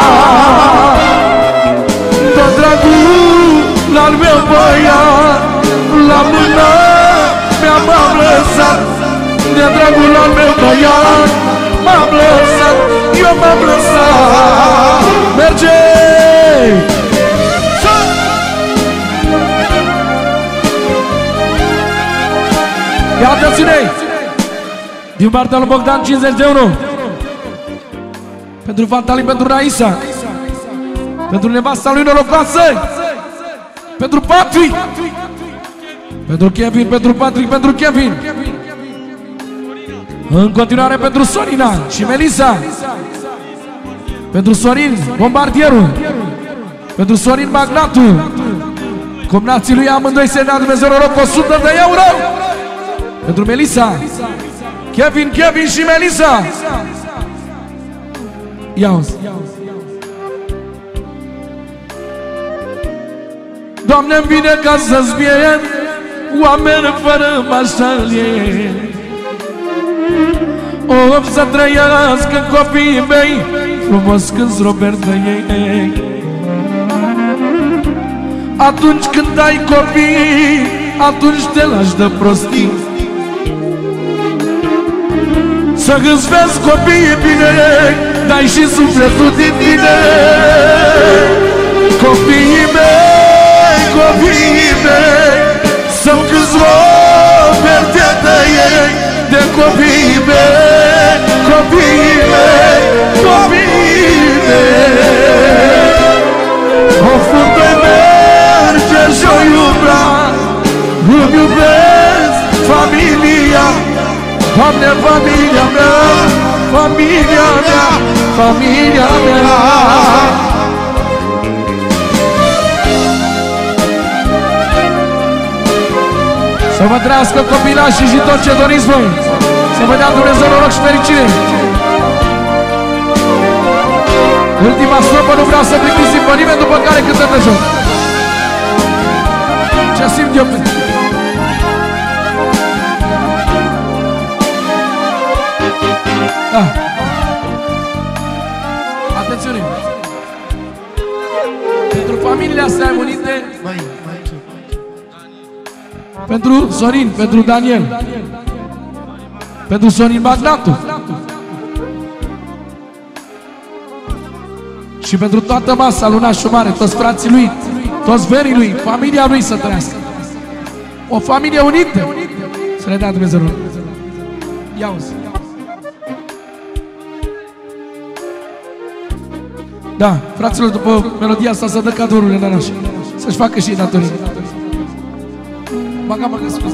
Tot dragul al meu băiat, la mână mea m-am lăsat. De dragul al meu băiat, m-am lăsat, eu m-am lăsat. Merge! Ia atențiune! Din partea lui Bogdan, cincizeci de euro. Pentru fata lui, pentru Raisa. Pentru nevasta lui norocoasă. Pentru Patrick. Pentru Kevin, pentru Patrick, pentru Kevin. În continuare pentru Sorina și Melissa. Pentru Sorin, bombardierul. Pentru Sorin, magnatul. Cumnații lui amândoi se dea Dumnezeu noroc o sută de euro. Pentru Melissa, Kevin, Kevin și Melissa. Ia-o-ți. Doamne-mi vine ca să-ți vien oameni fără mașalie. O să trăiască copiii mei frumos când-s Robert de ei. Atunci când ai copii, atunci te lași de prostii. Să-ți vezi copiii bine, dai și sufletul din tine. Copiii mei, copiii mei, să-mi câți Roberte de ei. De copiii mei, copiii mei, copiii mei. O fundă merge și-o iubea, îmi iubesc familia. Doamne, familia mea, familia mea, familia mea. Să vă trăiască copilașii și tot ce doriți voi. Să vă dea Dumnezeu noroc și fericire. Ultima stropă, nu vreau să plictisim pe nimeni, după care cântăm de joc. Ce simt eu? Da. Atențiune! Pentru familiile astea unite, pentru Sorin, pentru Daniel, pentru Sorin Magnatu și pentru toată masa lui Nașu Mare, toți frații lui, toți verii lui, familia lui să trăiască. O familie unită. Să ne dea Dumnezeu. Ia-o-ți. Da, fraților, după melodia asta să dă cadourile la naș. Să-și facă și datorii. Baga, baga, scuze.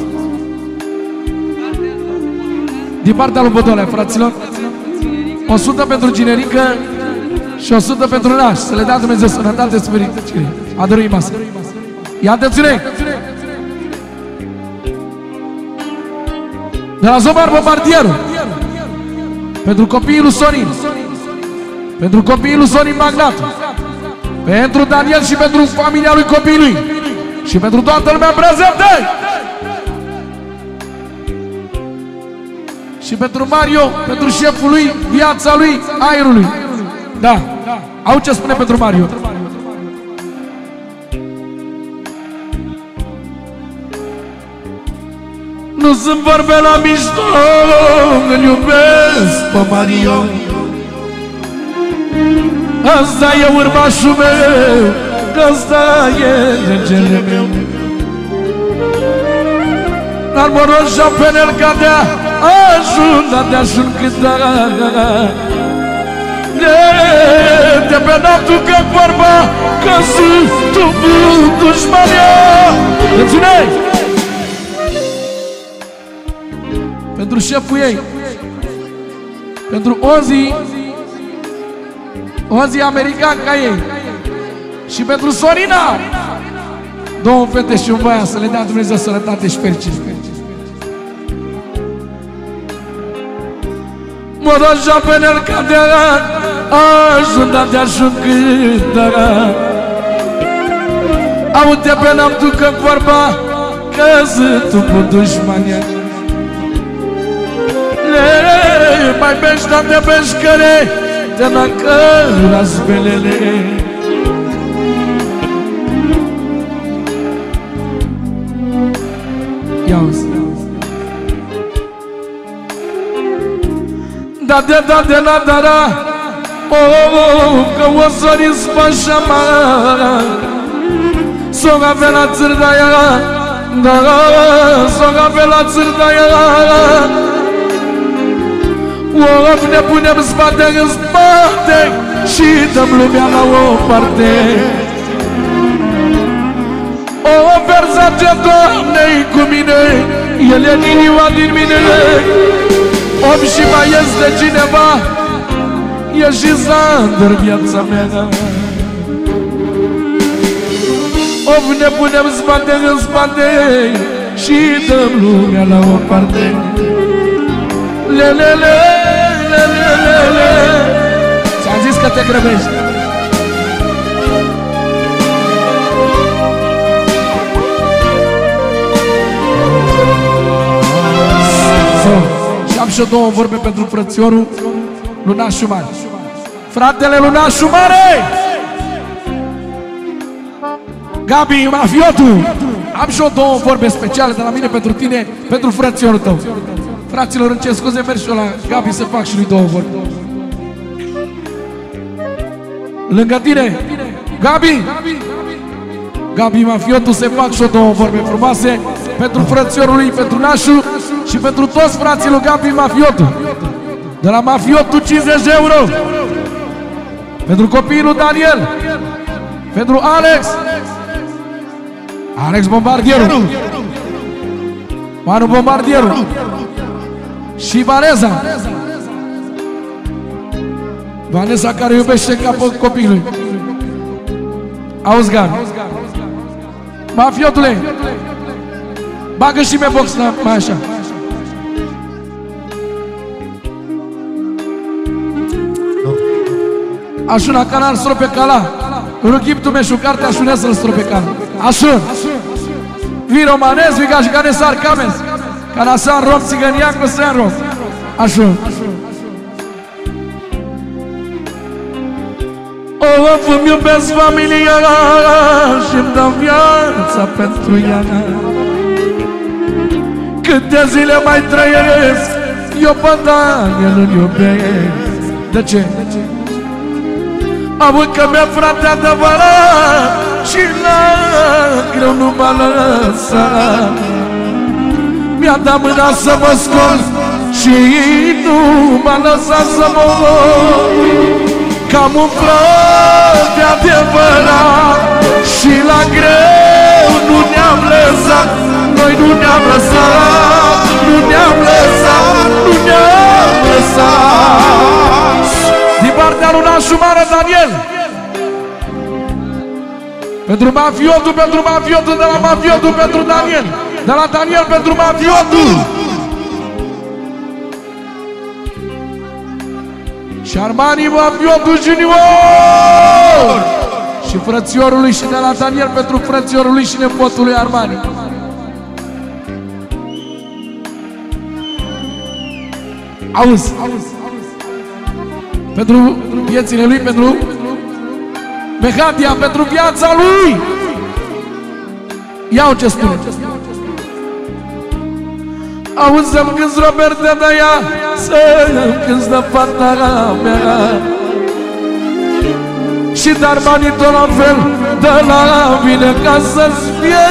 Din partea lui Bodolea, fraților, o sută pentru Ginerică și o sută pentru naș. Să le dea Dumnezeu sănătate, fericire. Adorui masă. Ia atențiune! De la Zomar Bombardierul, pentru copiii lui Sorin, pentru copiii lui Sorin Magnatu, pentru Daniel și pentru familia lui copilului și pentru toată lumea prezentă, și pentru Mario, pentru șeful lui, viața lui, aerului. Da, au ce spune pentru Mario. Nu sunt vorbe la mișto, îl iubesc pe Mario. Asta e urmașul meu, asta e regele meu. Dar moros și-a penel cadea, ajună de ajun câta. De pe noaptul că vorba, că sunt tu dușmania. Mulțumesc! Pentru șeful ei, pentru Ozi, Ozi american ca ei, și pentru Sorina, două fete și un băiat, să le dea Dumnezeu sănătate și fericire. Mă roja pe nel cadea, ajună de ajung cântăra. Aude pe noaptul că vorba, că sunt tu dușmania. Mai bești de beșcăre, de la căra zbelele. Ia-uzi. Da de da de la dara, oh, că o sori spășa mara. Soga pe la țârdaia, da, soga pe la țârdaia. Of, ne punem spate în spate și dăm lumea la o parte. O versace, Doamne-i cu mine, el e inima din mine. Om și mai este cineva, e și Zander viața mea. Of, ne punem spate în spate și dăm lumea la o parte. Le, le, le, le, le, le, le. Ți-am zis că te grăbești. Și am și două vorbe pentru frățiorul Lunașu Mare. Fratele Lunașu Mare, Gabi Mafiotu, am și două vorbe speciale de la mine pentru tine, pentru frățiorul tău. Fraților, îmi cer scuze, merg și eu la Gabi să fac și lui două vorbe. Lângă tine, Gabi, Gabi Mafiotu, se fac și eu două vorbe frumoase pentru frățiorul lui, pentru Nașu și pentru toți frații lui Gabi Mafiotu. De la Mafiotu cincizeci de euro. Pentru copiii lui Daniel, pentru Alex, Alex Bombardierul, Manu Bombardierul și Vanessa, Vanessa care iubește capul copilului. Auzi, Gabi, Mafiotule, bagă și pe box la mai așa. Așuna canal strope cala, ruchip tu meșu carte așunea să-l strope cala. Așun, vi romanez, vi gașgane sar camez, cana san rom, țigăniac, san rom. Așun. O, îmi iubesc familia și-mi dau viața pentru ea. Câte zile mai trăiesc, eu pe Daniel îl iubesc. De ce? Având că mi-a frate adevărat și la greu nu m-a lăsat. Mi-a dat mâna să mă scol și nu m-a lăsat să mor. Cam umflăm de adevărat și la greu nu ne-am lăsat. Noi nu ne-am lăsat, nu ne-am lăsat, nu ne-am lăsat. Din partea lui nașul mare Daniel, pentru mafiotul, pentru mafiotul, de la mafiotul pentru Daniel, de la Daniel pentru mafiotul. Și Armani mafiotul junior. Și frățiorului și de la Daniel pentru frățiorului și nepotului Armani. Auzi, pentru viețile lui, pentru Mehadia, pentru viața lui. Iau ce spune. Auzi-mi când-ți Robert de ea, să-mi când-ți dă fata mea. Și dar banii tot la fel de la mine ca să-ți fie.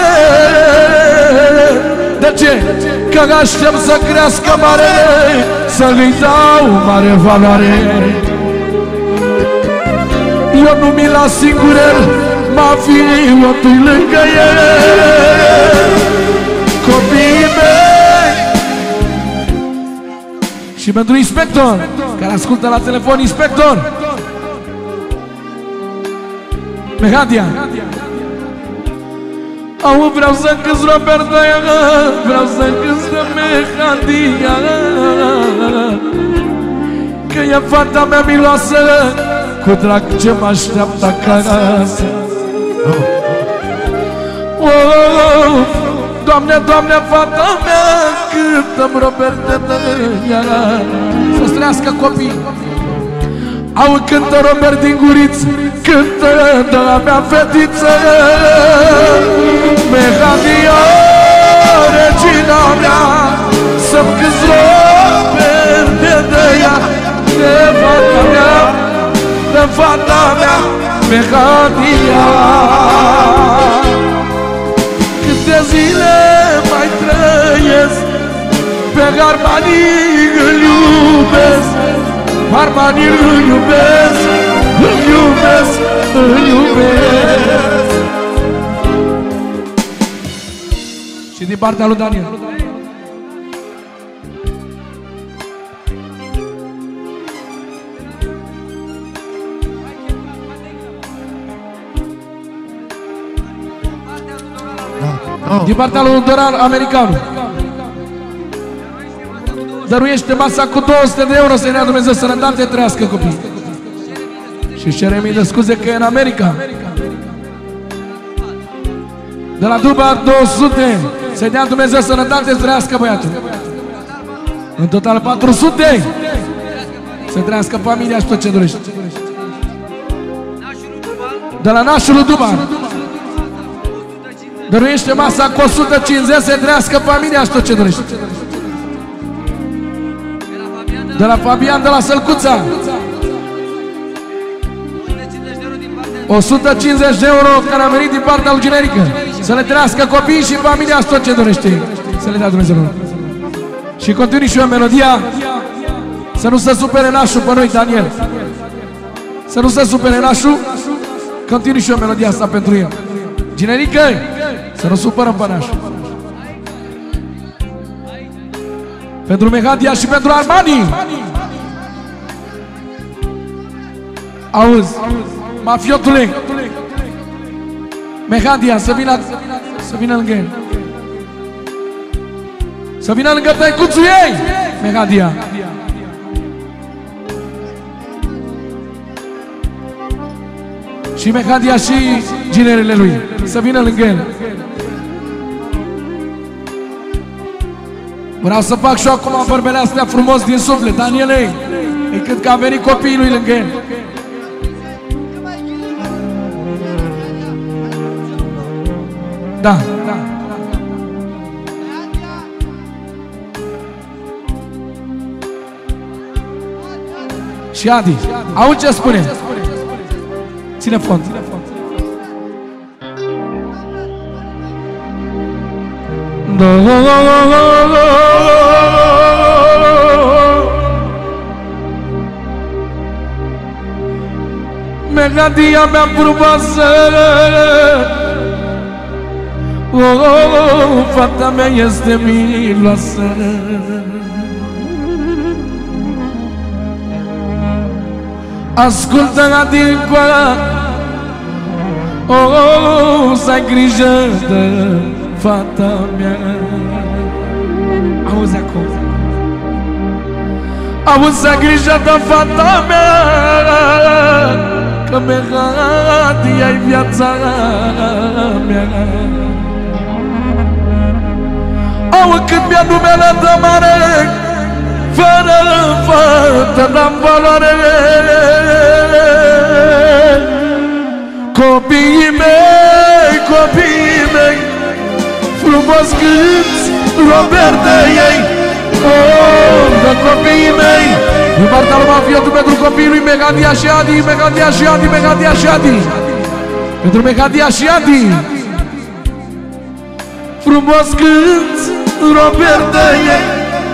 De ce? Că aștept să crească mare, să-i dau mare valoare. Eu nu mi las singur el, mafiotul lângă el. Copiii mei. Și pentru inspector, care ascultă la telefon, inspector Mehadia. Au, vreau să câți Robert de ea, vreau să câți Mehadia, că e fata mea miloasă, cu drag ce mă așteaptă acasă. Oh, Doamne, Doamne, fata mea, cântăm Robert de ea. Să străiască copii. Au, cântă Robert din Guriță, cântă de la mea fetiță. Mehadia, regina mea, să-mi câți Robert de ea, de fata mea, de fata mea, Mehadia. Câte zile mai trăiesc, pe Armani îl iubesc, Armani îl iubesc, îl iubesc, îl iubesc. Și din partea lui Daniel. Din partea lui Doran Americanu. Dăruiește masa cu două sute de euro, să-i dea Dumnezeu sănătate, trăiască copii. Și cere mii de scuze că e în America. De la Duba două sute, să-i dea Dumnezeu sănătate, trăiască băiatul. În total patru sute, să trăiască familia și tot ce dorește. De la nașul lui Duba, dăruiește masa cu o sută cincizeci, să trăiască familia și tot ce dorește. De la Fabian, de la Sălcuța, o sută cincizeci de euro care a venit din partea lui Generică. Să le trăiască copiii și familia și tot ce dorește. Să le dea Dumnezeu. Și continui și eu melodia. Să nu se supere nașul pe noi, Daniel. Să nu se supere nașul. Continui și eu melodia asta pentru el. Generică, să nu supărăm pe nașul. Pentru Mehadia și pentru Armani. Auzi, mafiotule, Mehadia, să vină, să vină lângă el. Să vină lângă tăicuțul ei, Mehadia. Și Mehadia și ginerele lui, să vină lângă el. Vreau să fac și eu acum vorbele astea frumos din suflet, Daniele, e cât că a venit copiii lui lângă el. Da, da. Și Adi, auzi ce spune? Ține fond. Da, da, da, da, da. Megadia mea frumoasă, oh, fata mea este miloasă. Ascultă adicoa, oh, să ai grijă de fata mea. Auzi acum. Auzi, să ai grijă de fata mea, că Megadia-i viața mea. Au cât mi-a numele de mare, fără fată n-am valoare. Copiii mei, copiii mei, frumos cânți, Robert de ei. Oh, de copiii mei, din partea lui Mafiotul pentru copiii lui Megadia și Adi, Megadia și Adi, Megadia și Adi. Pentru Megadia și Adi. Frumos cânți, Robert de ei.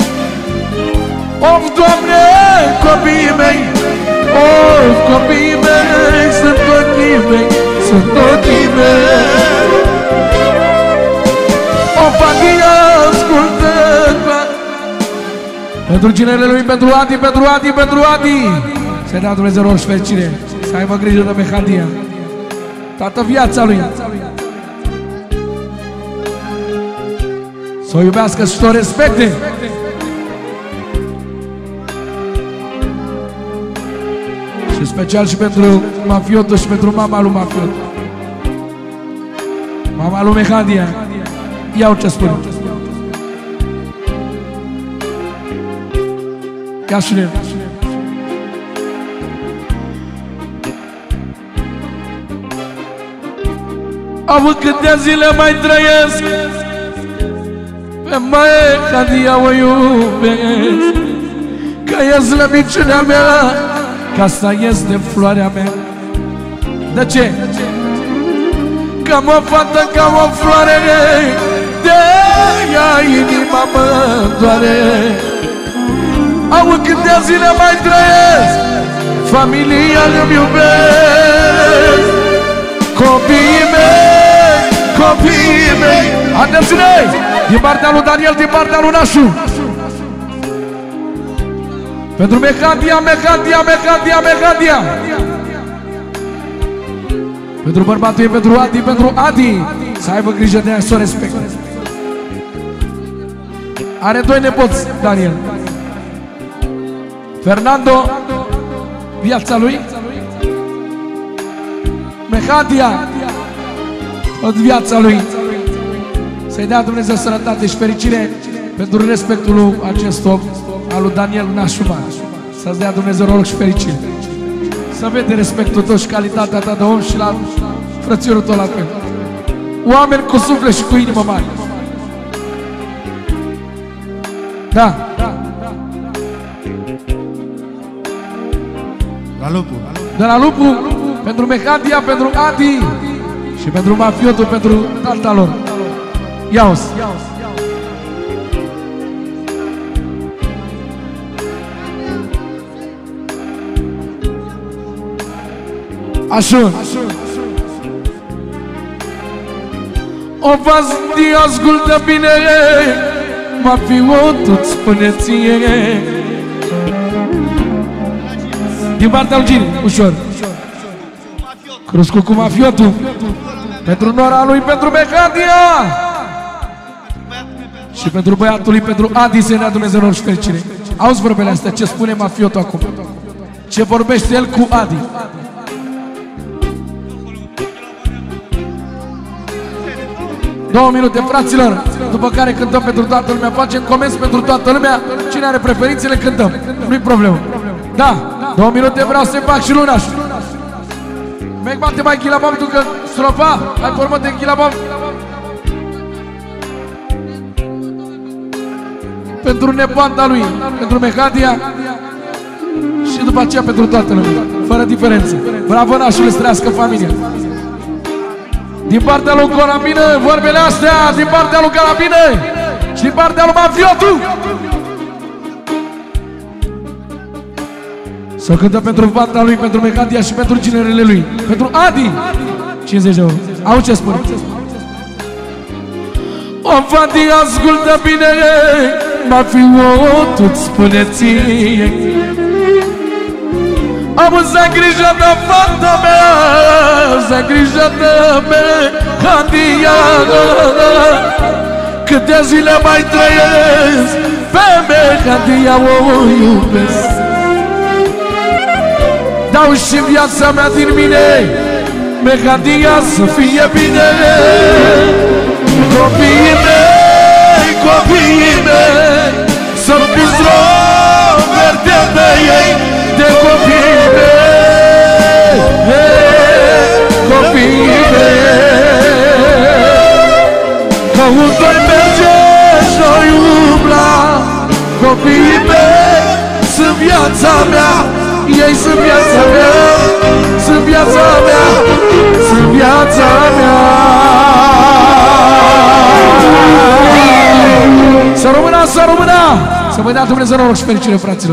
Of, Doamne, copiii mei, of, copiii mei, sunt toții mei, sunt toții mei. Of, Adi, ascultă-mă. Pentru cinele lui, pentru Adi, pentru Adi, pentru Adi. Să-i dea Dumnezeu rog și fericire, să aibă grijă de Megadia toată viața lui, să o iubească și să o respecte. Și special și pentru Mafiotul și pentru mama lui Mafiotul, mama lui Megadia. Iau ce spune. Ia și el. Avut câte zile mai trăiesc, pe Megadia o iubesc, că e slăbiciunea mea, că asta este floarea mea. De ce? Că mă fată ca o floare, de ea inima mă doare. Au câte zile mai trăiesc, familia îmi iubesc, copiii mei, copiii mei. Atențiune! Din partea lui Daniel, din partea lui Nașu. Pentru Megadia, Megadia, Megadia, Megadia. Pentru bărbatul ei, pentru Adi, pentru Adi. Să aibă grijă de ea, să o respecte. Are doi nepoți, Daniel. Fernando, viața lui. Megadia, tot viața lui. Să-i dea Dumnezeu sănătate și fericire pentru respectul lui acest om, al lui Daniel Nașuman. Să-ți dea Dumnezeu noroc și fericire. Să vede respectul tău și calitatea ta de om și la frățiorul tău la fel. Oameni cu suflet și cu inimă mare. Da. La Lupu. De la Lupu, pentru Megadia, pentru Adi și pentru Mafiotul, pentru tata lor. Ia-o-s. Așa. O vas di, ascultă bine, Mafiotul îți spune ție. Din partea lui Gini, ușor. Crescut cu Mafiotul. Pentru nora lui, pentru Megadia. Și pentru băiatul lui, pentru Adi, să-i dea Dumnezeu noroc și fericire. Auzi vorbele astea, ce spune Mafiotul acum? Ce vorbește el cu Adi? Două minute, fraților, după care cântăm pentru toată lumea, facem comenzi pentru toată lumea. Cine are preferințele, cântăm, nu-i problemă. Da, două minute vreau să-i fac și Lunaș. Merg bate mai ghilabam, tu că strofa, hai formă de ghilabam. Pentru nepoanta lui, pentru Megadia și după aceea pentru toată lumea, fără diferență. Bravo, nașule, să trăiască familia. Din partea lui Corabină, vorbele astea, din partea lui Carabină și din partea lui Mafiotul. Să cântăm pentru fata lui, pentru Mecadia și pentru ginerele lui. Pentru Adi. cincizeci de euro. Au ce spune? O, fati, ascultă bine, m-a fi o, tu-ți spune ție. Am să grijă de fata mea, să grijă de Mecadia. Câte zile mai trăiesc, pe Mecadia o iubesc. Dau și viața mea din mine, Mecadia să fie bine. Copiii mei, copiii mei, să-mi pus verde de ei, de copiii mei, copiii mei. Că unde merge și-o umbla, copiii mei sunt viața mea. Ei sunt viața mea, sunt viața mea, sunt viața mea. Să rămână, să rămână! Să vă dea Dumnezeu noroc și fericire, fraților!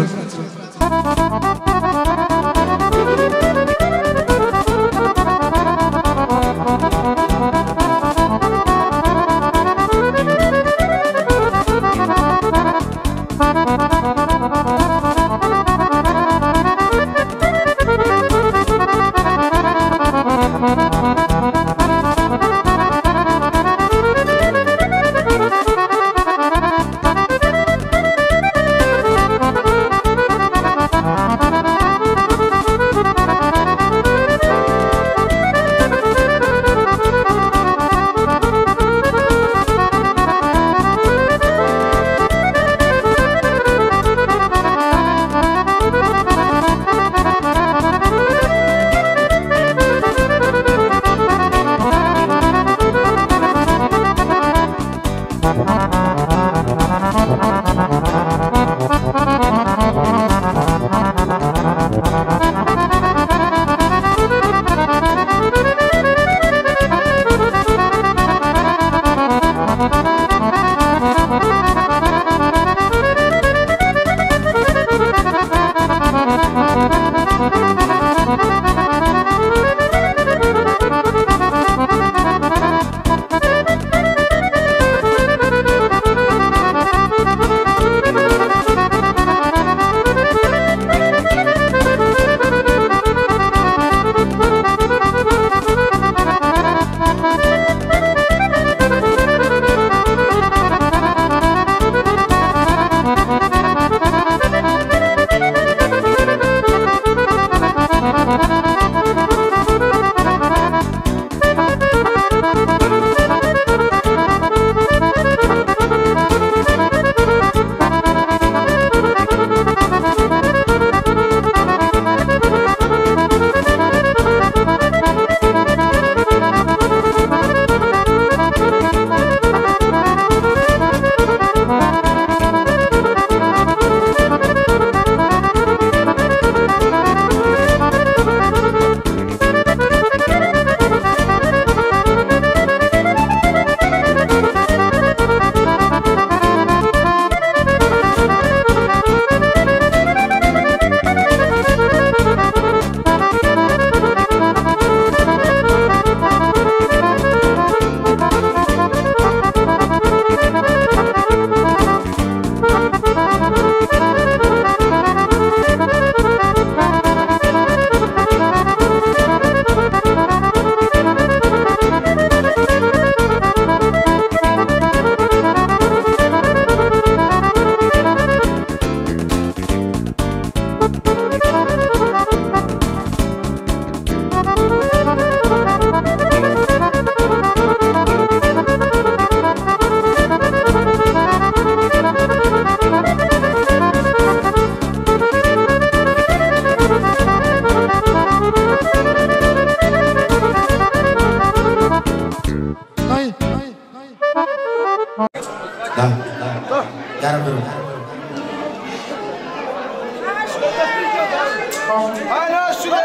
Hai, nașule!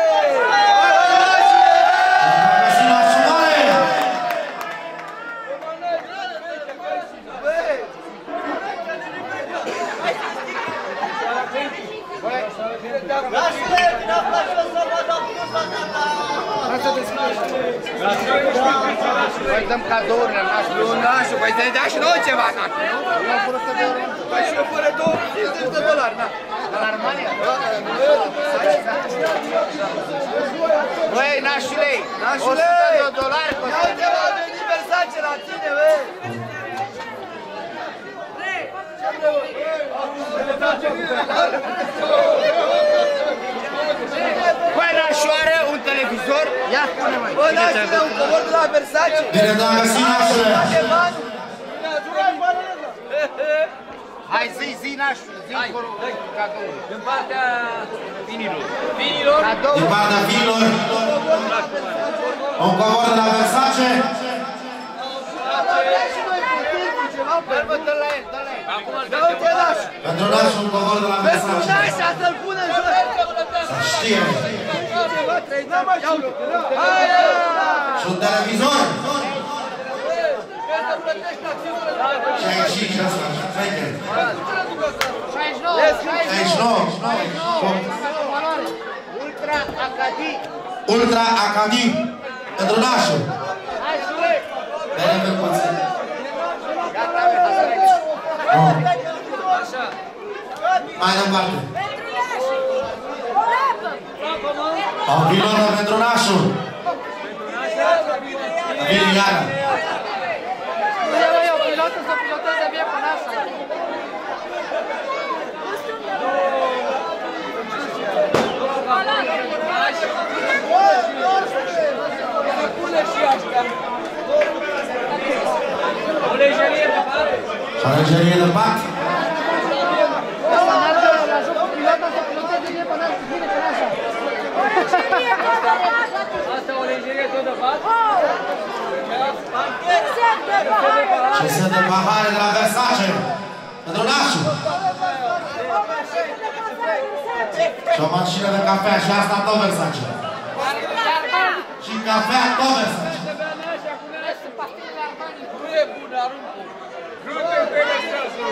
Da, Păi dăm cadourile, nașul. Nu, nașul, păi să ne dea și noi ceva, nașul, nu? Păi și eu fără două sute cincizeci de dolari, na. În Armania? Băi, nașule, o sută de dolari. Ia uite, m-a venit Versace la tine, băi. Băi, nașoară, un televizor. Ia spune, măi. Bă, nașule, un comor de la Versace. Bine, da, găsi, nașule. Hai, zi, zi, nașule, zi acolo cadouri. Din partea vinilor. Vinilor? Din partea vinilor. Un comor de la Versace. Bă, dă la el, dă la el. Acum îl dă. Pentru nașul un comor de la Versace. Pentru nașa să-l pune în jos. Să știe. Și un televizor. șaizeci și șase, șaizeci și nouă. Ultra Acadie. Ultra Acadie. Pentru nașul. Hai, Sule. Bine, pe puțin. Gata, hai, Așa. Mai departe. O pilotă pentru nașul. Vine iară. Eu, pilotul să piloteze bine pe nașa. O lejerie de pat. Și o lejerie de pat. Asta o lejerie tot de pat. Și set de pahare de la Versace. Pentru nașul. Și o mașină de cafea și asta tot Versace. Și cafea tot Versace. Nu e bun, aruncă. Nu te interesează.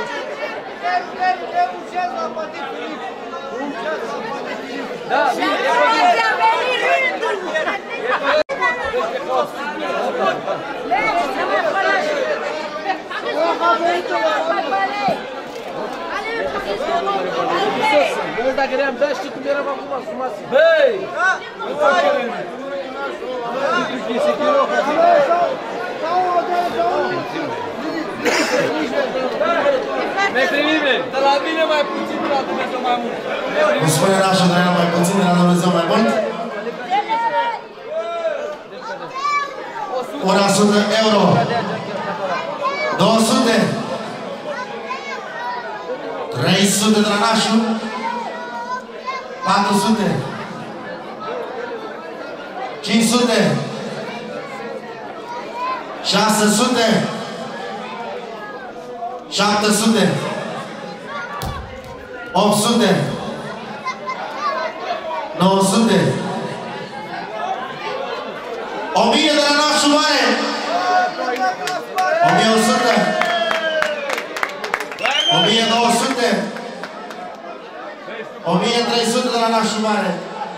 Da, bine, e Băi, dacă ne-am dat, știi cum eram acum asumați? Băi! Neprimible! De la mine mai puțin, de la Dumnezeu mai mult. Îmi spune nașul de la mai puțin, de la Dumnezeu mai mult. o sută euro. două sute. trei sute de la nașul. patru sute. cinci sute. șase sute. șapte sute. opt sute. nouă sute. o mie de la nașul mare. o mie o sută. o mie două sute. o mie trei sute de la nașul mare.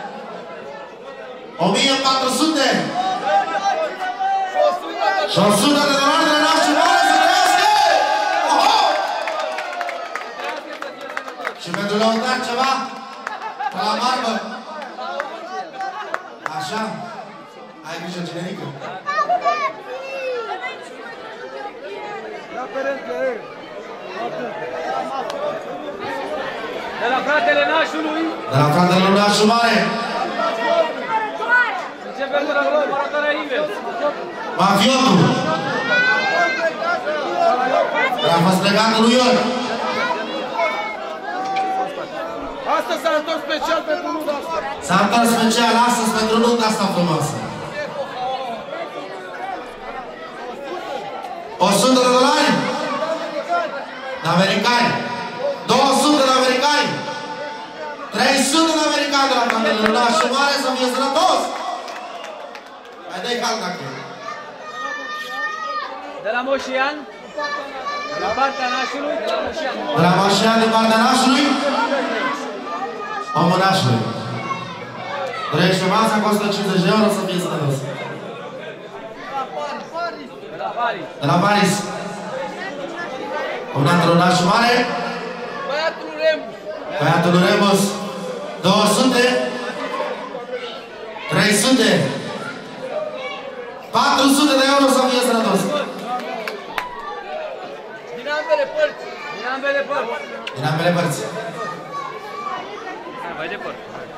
o mie patru sute. Și o sută de dolari de la nașul mare să trăiască! Oho! Și pentru lăutar ceva? Pe la marbă? Așa? Ai grijă, generică. De la fratele nașului. De la fratele nașul mare. Începem de la cumpărătoarea invers. Mafiotul. A fost legat lui Ion. Asta s-a întors special pentru nunta asta. S-a întors special astăzi pentru nunta asta frumoasă. o sută de dolari de americani. două sute de americani. trei sute de americani de la fratele nașul mare să fie sănătos. Hai dai cald dacă e. De la Moșian. De la partea nașului. De la Moșian. De la Moșian de partea nașului. Omul nașului. Dorește masa cu o sută cincizeci de euro să fie sănătos. De la Paris. Comandul Nașu Mare. Băiatul Remus. Băiatul Remus. două sute. trei sute. patru sute de euro să fie sănătos. Din ambele părți. Din ambele părți. Din ambele părți. Hai, mai departe.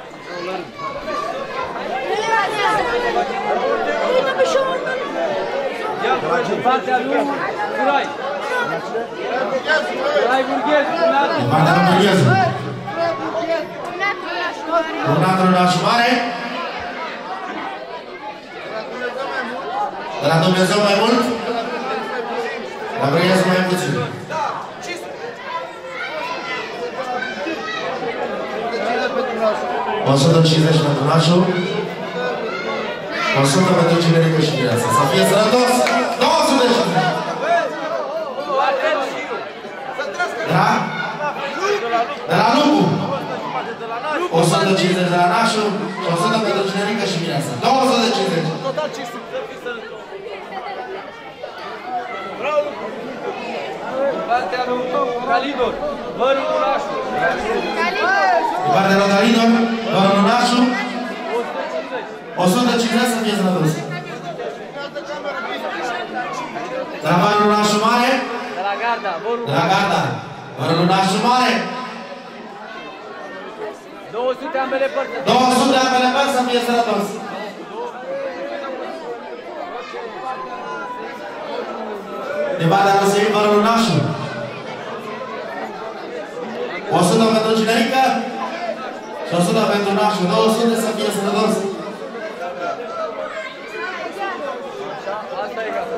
Ia, în partea lui, Curai. Curai Burghez, Din partea lui Burghez. Comandul Nașu Mare. De la Dumnezeu mai mult. La Burghez mai puțin. o sută cincizeci pentru Nașu. o sută pentru Cinerică și Mireasa. Să fie sănătos! două sute cincizeci! Da? De la Lupu! o sută cincizeci de la Nașu și o sută pentru Cinerică și Mireasa. două sute cincizeci! Total cinci sute. Partea lui Calidor, Vărul Nașu. Din partea lui Calidor, Vărul Nașu. o sută cincizeci să fie sănătos. De la Vărul Nașu Mare. De la Garda, Vărul. De la Garda, Vărul Nașu Mare. două sute ambele părți. două sute ambele părți să fie sănătos. Din partea lui Seim Vărul Nașu. o sută pentru Cinerică și o sută pentru Nașu. două sute să fie sănătos. Asta e gata.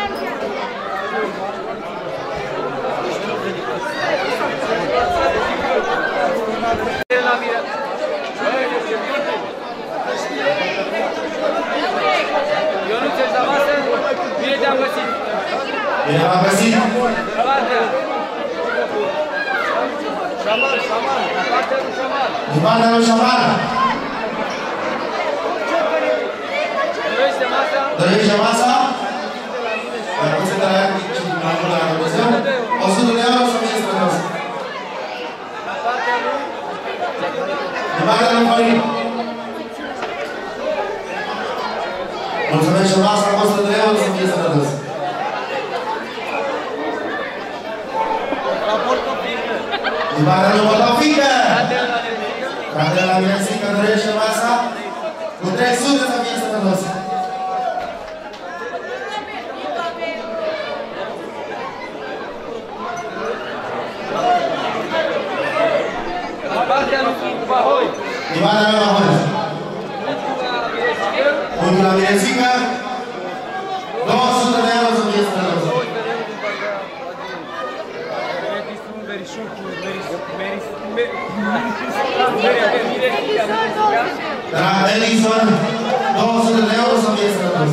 La mine. Eu nu ți-ai masă, bine te-am găsit. Bine v-am găsit. Partea. Șaman, șaman, partea lui șaman. Din partea lui șaman. Dorește masa? Dorește masa? Mai puțin de la ea și din partea la Dumnezeu. o sută de euro să fie sănătos. Partea lui? Din partea lui Florin. Mulțumesc și masa cu o sută de euro să fie sănătos. Din partea lui Motofică. Fratele la Mireasică dorește masa cu trei sute să fie sănătos. Partea lui Bahoi. Din partea lui Bahoi. Unul la Mireasică. două sute de euro să fie sănătos. De la Elixon, două sute de euro să fie sănătos.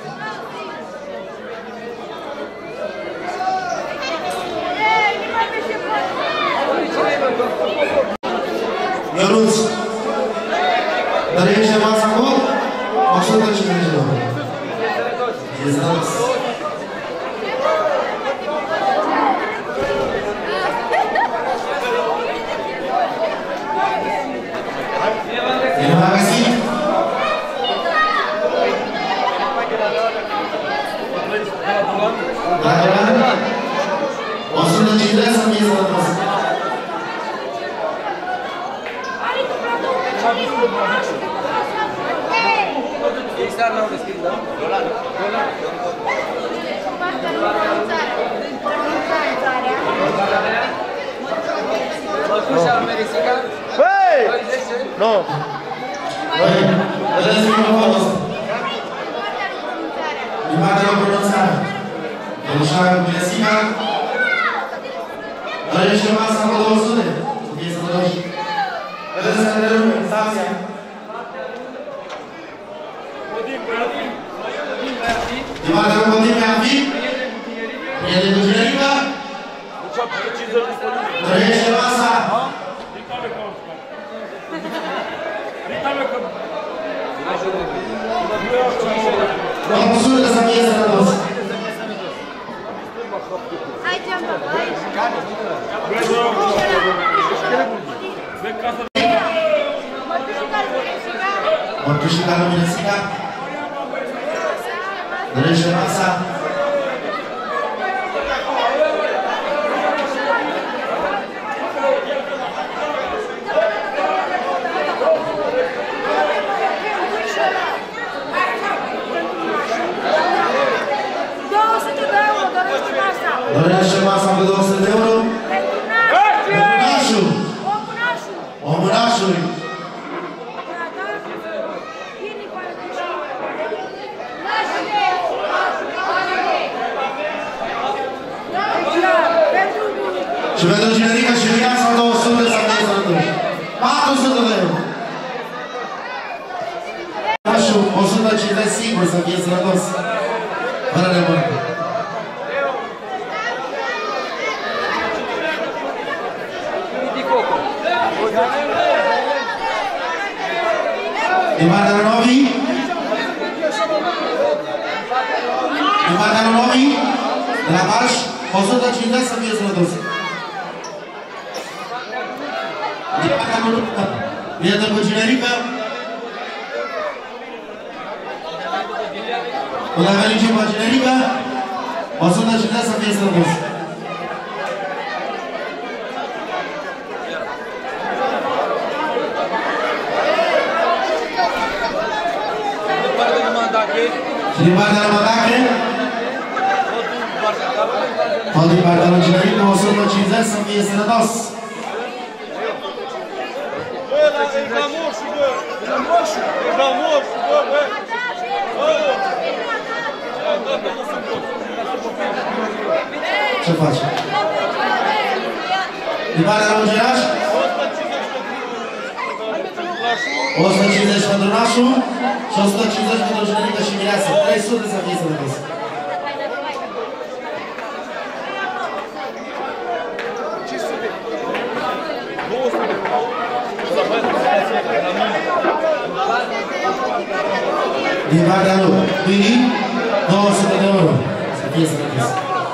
Ionuț, dorește masa cu o sută cincizeci de euro. E sănătos. Bine v-am găsit? La Dolan? o sută cincizeci să fie sănătos. Exact n-au deschis, da? Dolan. Dolan. Măcușa Merisica? Băi! Nu! Băi, vedeți microfonul ăsta. Din partea lui pronunțare. Măcușa Merisica. Dorește masa cu două sute. Să fie sănătoși. Vedeți că ne lume, stația. Din partea lui Modim Meafi. Prieten cu Cinerică. Dorește masa. o sută să fie sănătos. Mărtușica Luminesica. Dorește masa. Dorește masa cu două sute de euro. Nașul. Omul nașului. Și pentru generică și viața două sute să fie sănătoși. patru sute de euro. Nașul o sută cincizeci singur să fie sănătos. Fără remorcă. Din partea lui Novi. Din partea lui Novi. De la Marș. o sută cincizeci să fie sănătos. Din partea lui Luca. Prieten cu generică. Până a venit ceva generică. o sută cincizeci să fie sănătos. Și din partea lui Madache. Tot din partea lui generică, o sută cincizeci să fie sănătos. Bă, lasă-i ca moșul, bă! Ca moșul! E ca moșul, bă, bă! Ce faci? Din partea lui Geraș? o sută cincizeci pentru nașul și o sută cincizeci pentru generică și mireasă. trei sute să fie sănătos. Din partea lui Mini, două sute de euro. Să fie sănătos.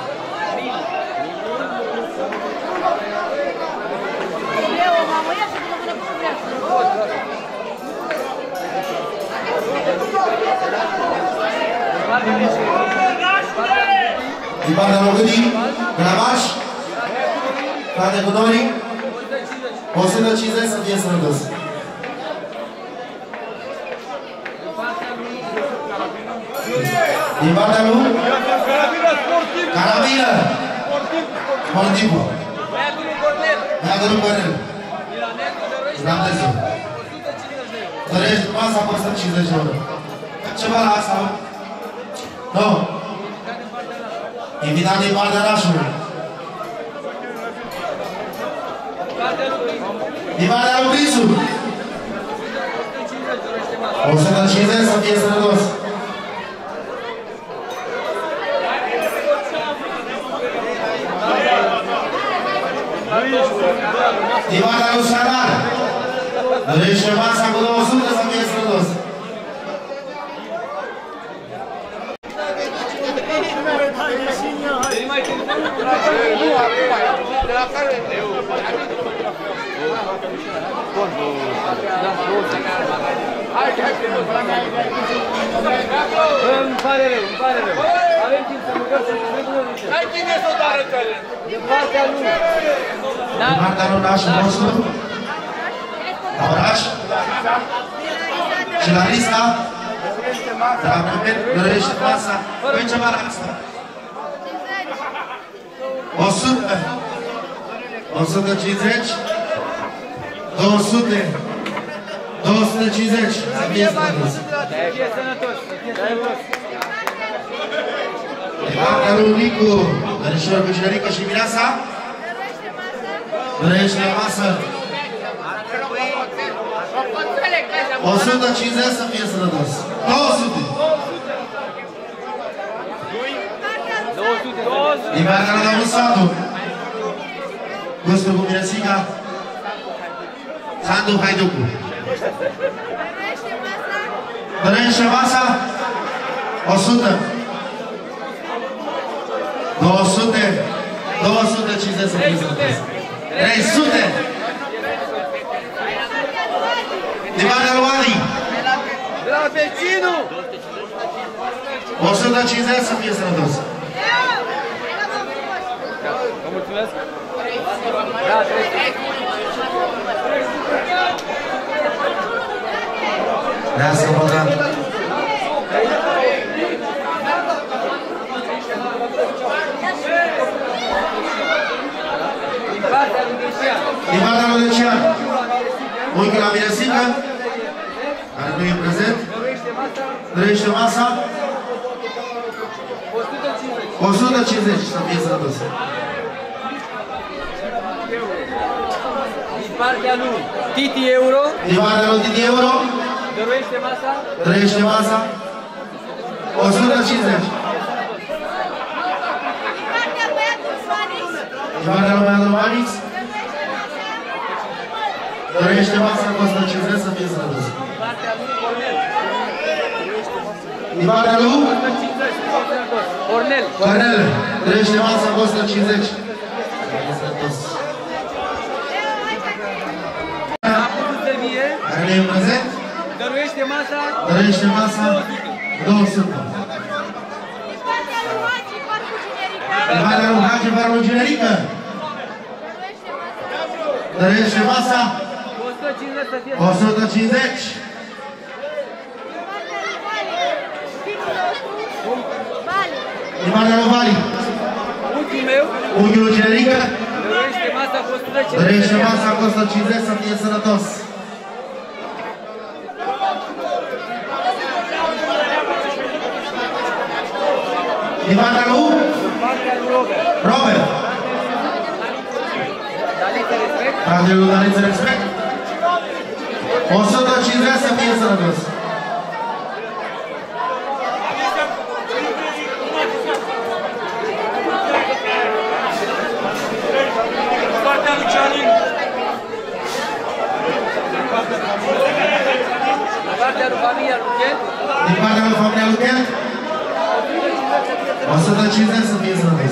Din partea lui Gândi, de la Marș, frate cu Dori, o sută cincizeci să fie sănătos. Din partea lui Carabină, sportivul, băiatul lui Cornel, Irlandezul. Dorești masa pe o sută cincizeci de euro. Ceva la asta, mă? Nu. Invitat din partea nașului. Din partea lui Grisu. o sută cincizeci să fie sănătos. Din partea lui Sarar. Dorește masa cu două sute să fie sănătos. Îmi pare rău, îmi pare rău. Avem timp să mâncăm și să mâncăm de ce. Hai cine să o dă arătările? Din partea lui. Din partea lui nașul nostru. La oraș. Și la Rista. De la Prepet, dorește masa. Păi ceva la asta. o sută. o sută cincizeci. două sute. două sute cincizeci. Să fie sănătos. Să fie sănătos, să fie sănătos. De partea lui Nicu. Dărișor cu generică și mireasa. Dorește masă. o sută cincizeci să fie sănătos. două sute. două sute. Din partea lui domnul Sandu. Gustul cu miresica. Sandu Haiducu. Dorește masa? o sută. două sute. două sute cincizeci să fie sănătos. trei sute. Din partea lui Ali. De la vecinul! o sută cincizeci să fie sănătos. Vă mulțumesc! Da, trei. Lească, Bogdan. Din partea lui Deșean. Din partea lui Deșean. Unchiul la Miresică, care nu e prezent. Dorește masa? o sută cincizeci să fie sănătos. Din partea lui Titi Euro. Din partea lui Titi Euro. Dăruiește masa. Dorește masa? o sută cincizeci. Din partea lui băiatul Manix. Dorește masa cu o sută cincizeci să fie sănătos. Din partea lui Cornel. Cornel. Dorește masa cu o sută cincizeci. Sănătos. Care nu e prezent? Dăruiește masa. Dorește masa două sute. Din partea lui Hagi Varul Generică. Dorește masa o sută cincizeci. Din partea lui Vali. Unchiul meu. Unchiul Generică. Dăruiește masa cu o sută cincizeci. Dorește masa cu o sută cincizeci să fie sănătos. Din partea lui Robert. Fratele lui Daniță Respect. o sută cincizeci să fie sănătos. Partea lui Cianin. Partea lui familia Luchet. Din partea lui familia Luchet. o sută cincizeci să fie sănătos.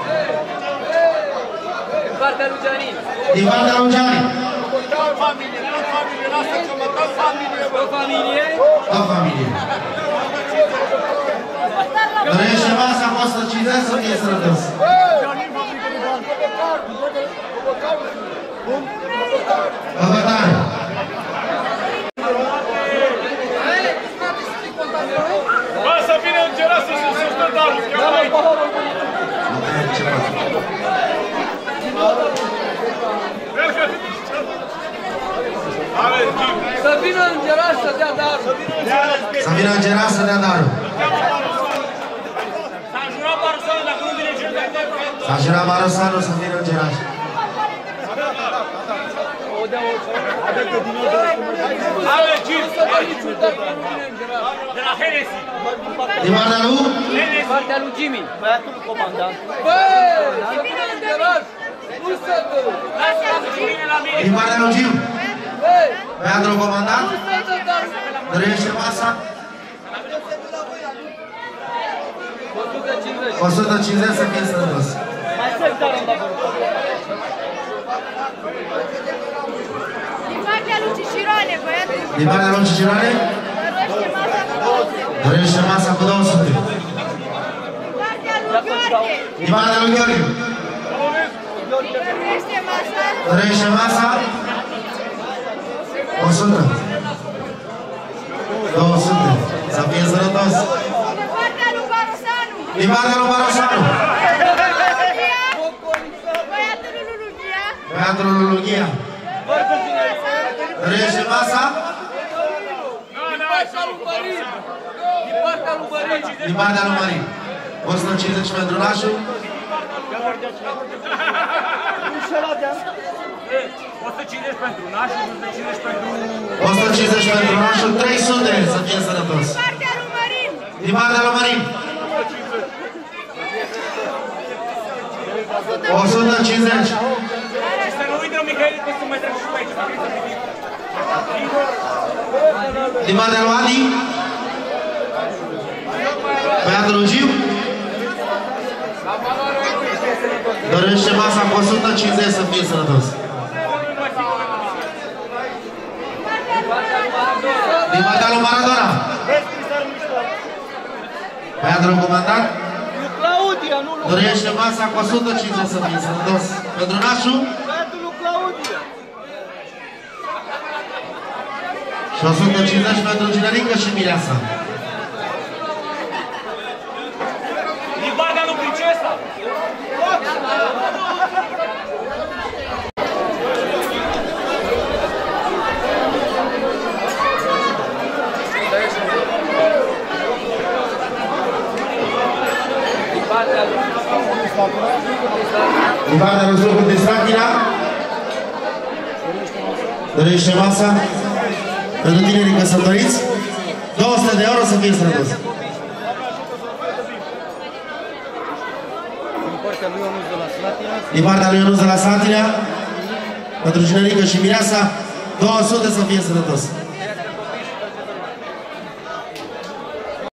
Din partea lui Gianin. Din partea lui Gianin. O familie, o familie, lasă că mă dă familie. O familie. O familie. Dorește masa cu o sută cincizeci să fie sănătos. Băgătare. Bă, să vină îngera să se sustă darul. Să vină îngeraș să dea darul. Să vină îngeraș să dea darul. S-a jurat Barosanu, dacă nu vine cel de S-a jurat Barosanu să vină îngeraș. Ale cinci. De la Hennessy. Din partea lui? Din partea lui Jimmy. Băiatul comandant. Bă, să vină îngeraș. Nu să dă. Lasă-l să vine la mine. Din partea lui Jim. Băiatul comandant. Dorește masa? o sută cincizeci să fie sănătos. Mai să-i dară în babă. Din partea lui Ciciroane, băiatul. Din partea lui Ciciroane? Dorește masa cu două sute. Dorește masa cu două sute. Din partea lui Gheorghe. Din partea lui Gheorghe. Dorește masa. Dorește masa? o sută. două sute. Să fie sănătos. Din partea lui Barosanu. Din partea lui Barosanu. Băiatul lui Lulughia. Băiatul lui Lulughia. Dorește masa? Din partea lui Marin. Din partea lui Marin. Din partea lui Marin. o sută cincizeci pentru nașul. o sută cincizeci pentru nașul, o sută cincizeci pentru... o sută cincizeci pentru nașul, trei sute să fie sănătos. Din partea lui Marin. Din partea lui Marin. o sută cincizeci. Să nu uită, Mihail, că să mai trec și pe aici. Din partea lui Adi. Băiatul Lugiu? Dorește masa cu o sută cincizeci să fie sănătos. Din partea lui Maradona. Băiatul comandant? Dorește masa cu o sută cincizeci să fie sănătos. Pentru Nașu? Și o sută cincizeci pentru Ginerică și Mireasa. Ivaga lui Princesa! Din partea lui Zurcu de Strachina. Dorește masa pentru tinerii căsătoriți. două sute de euro să fie sănătos. Din partea lui Ionuț de la Slatina. Pentru Ginerică și Mireasa. două sute să fie sănătos.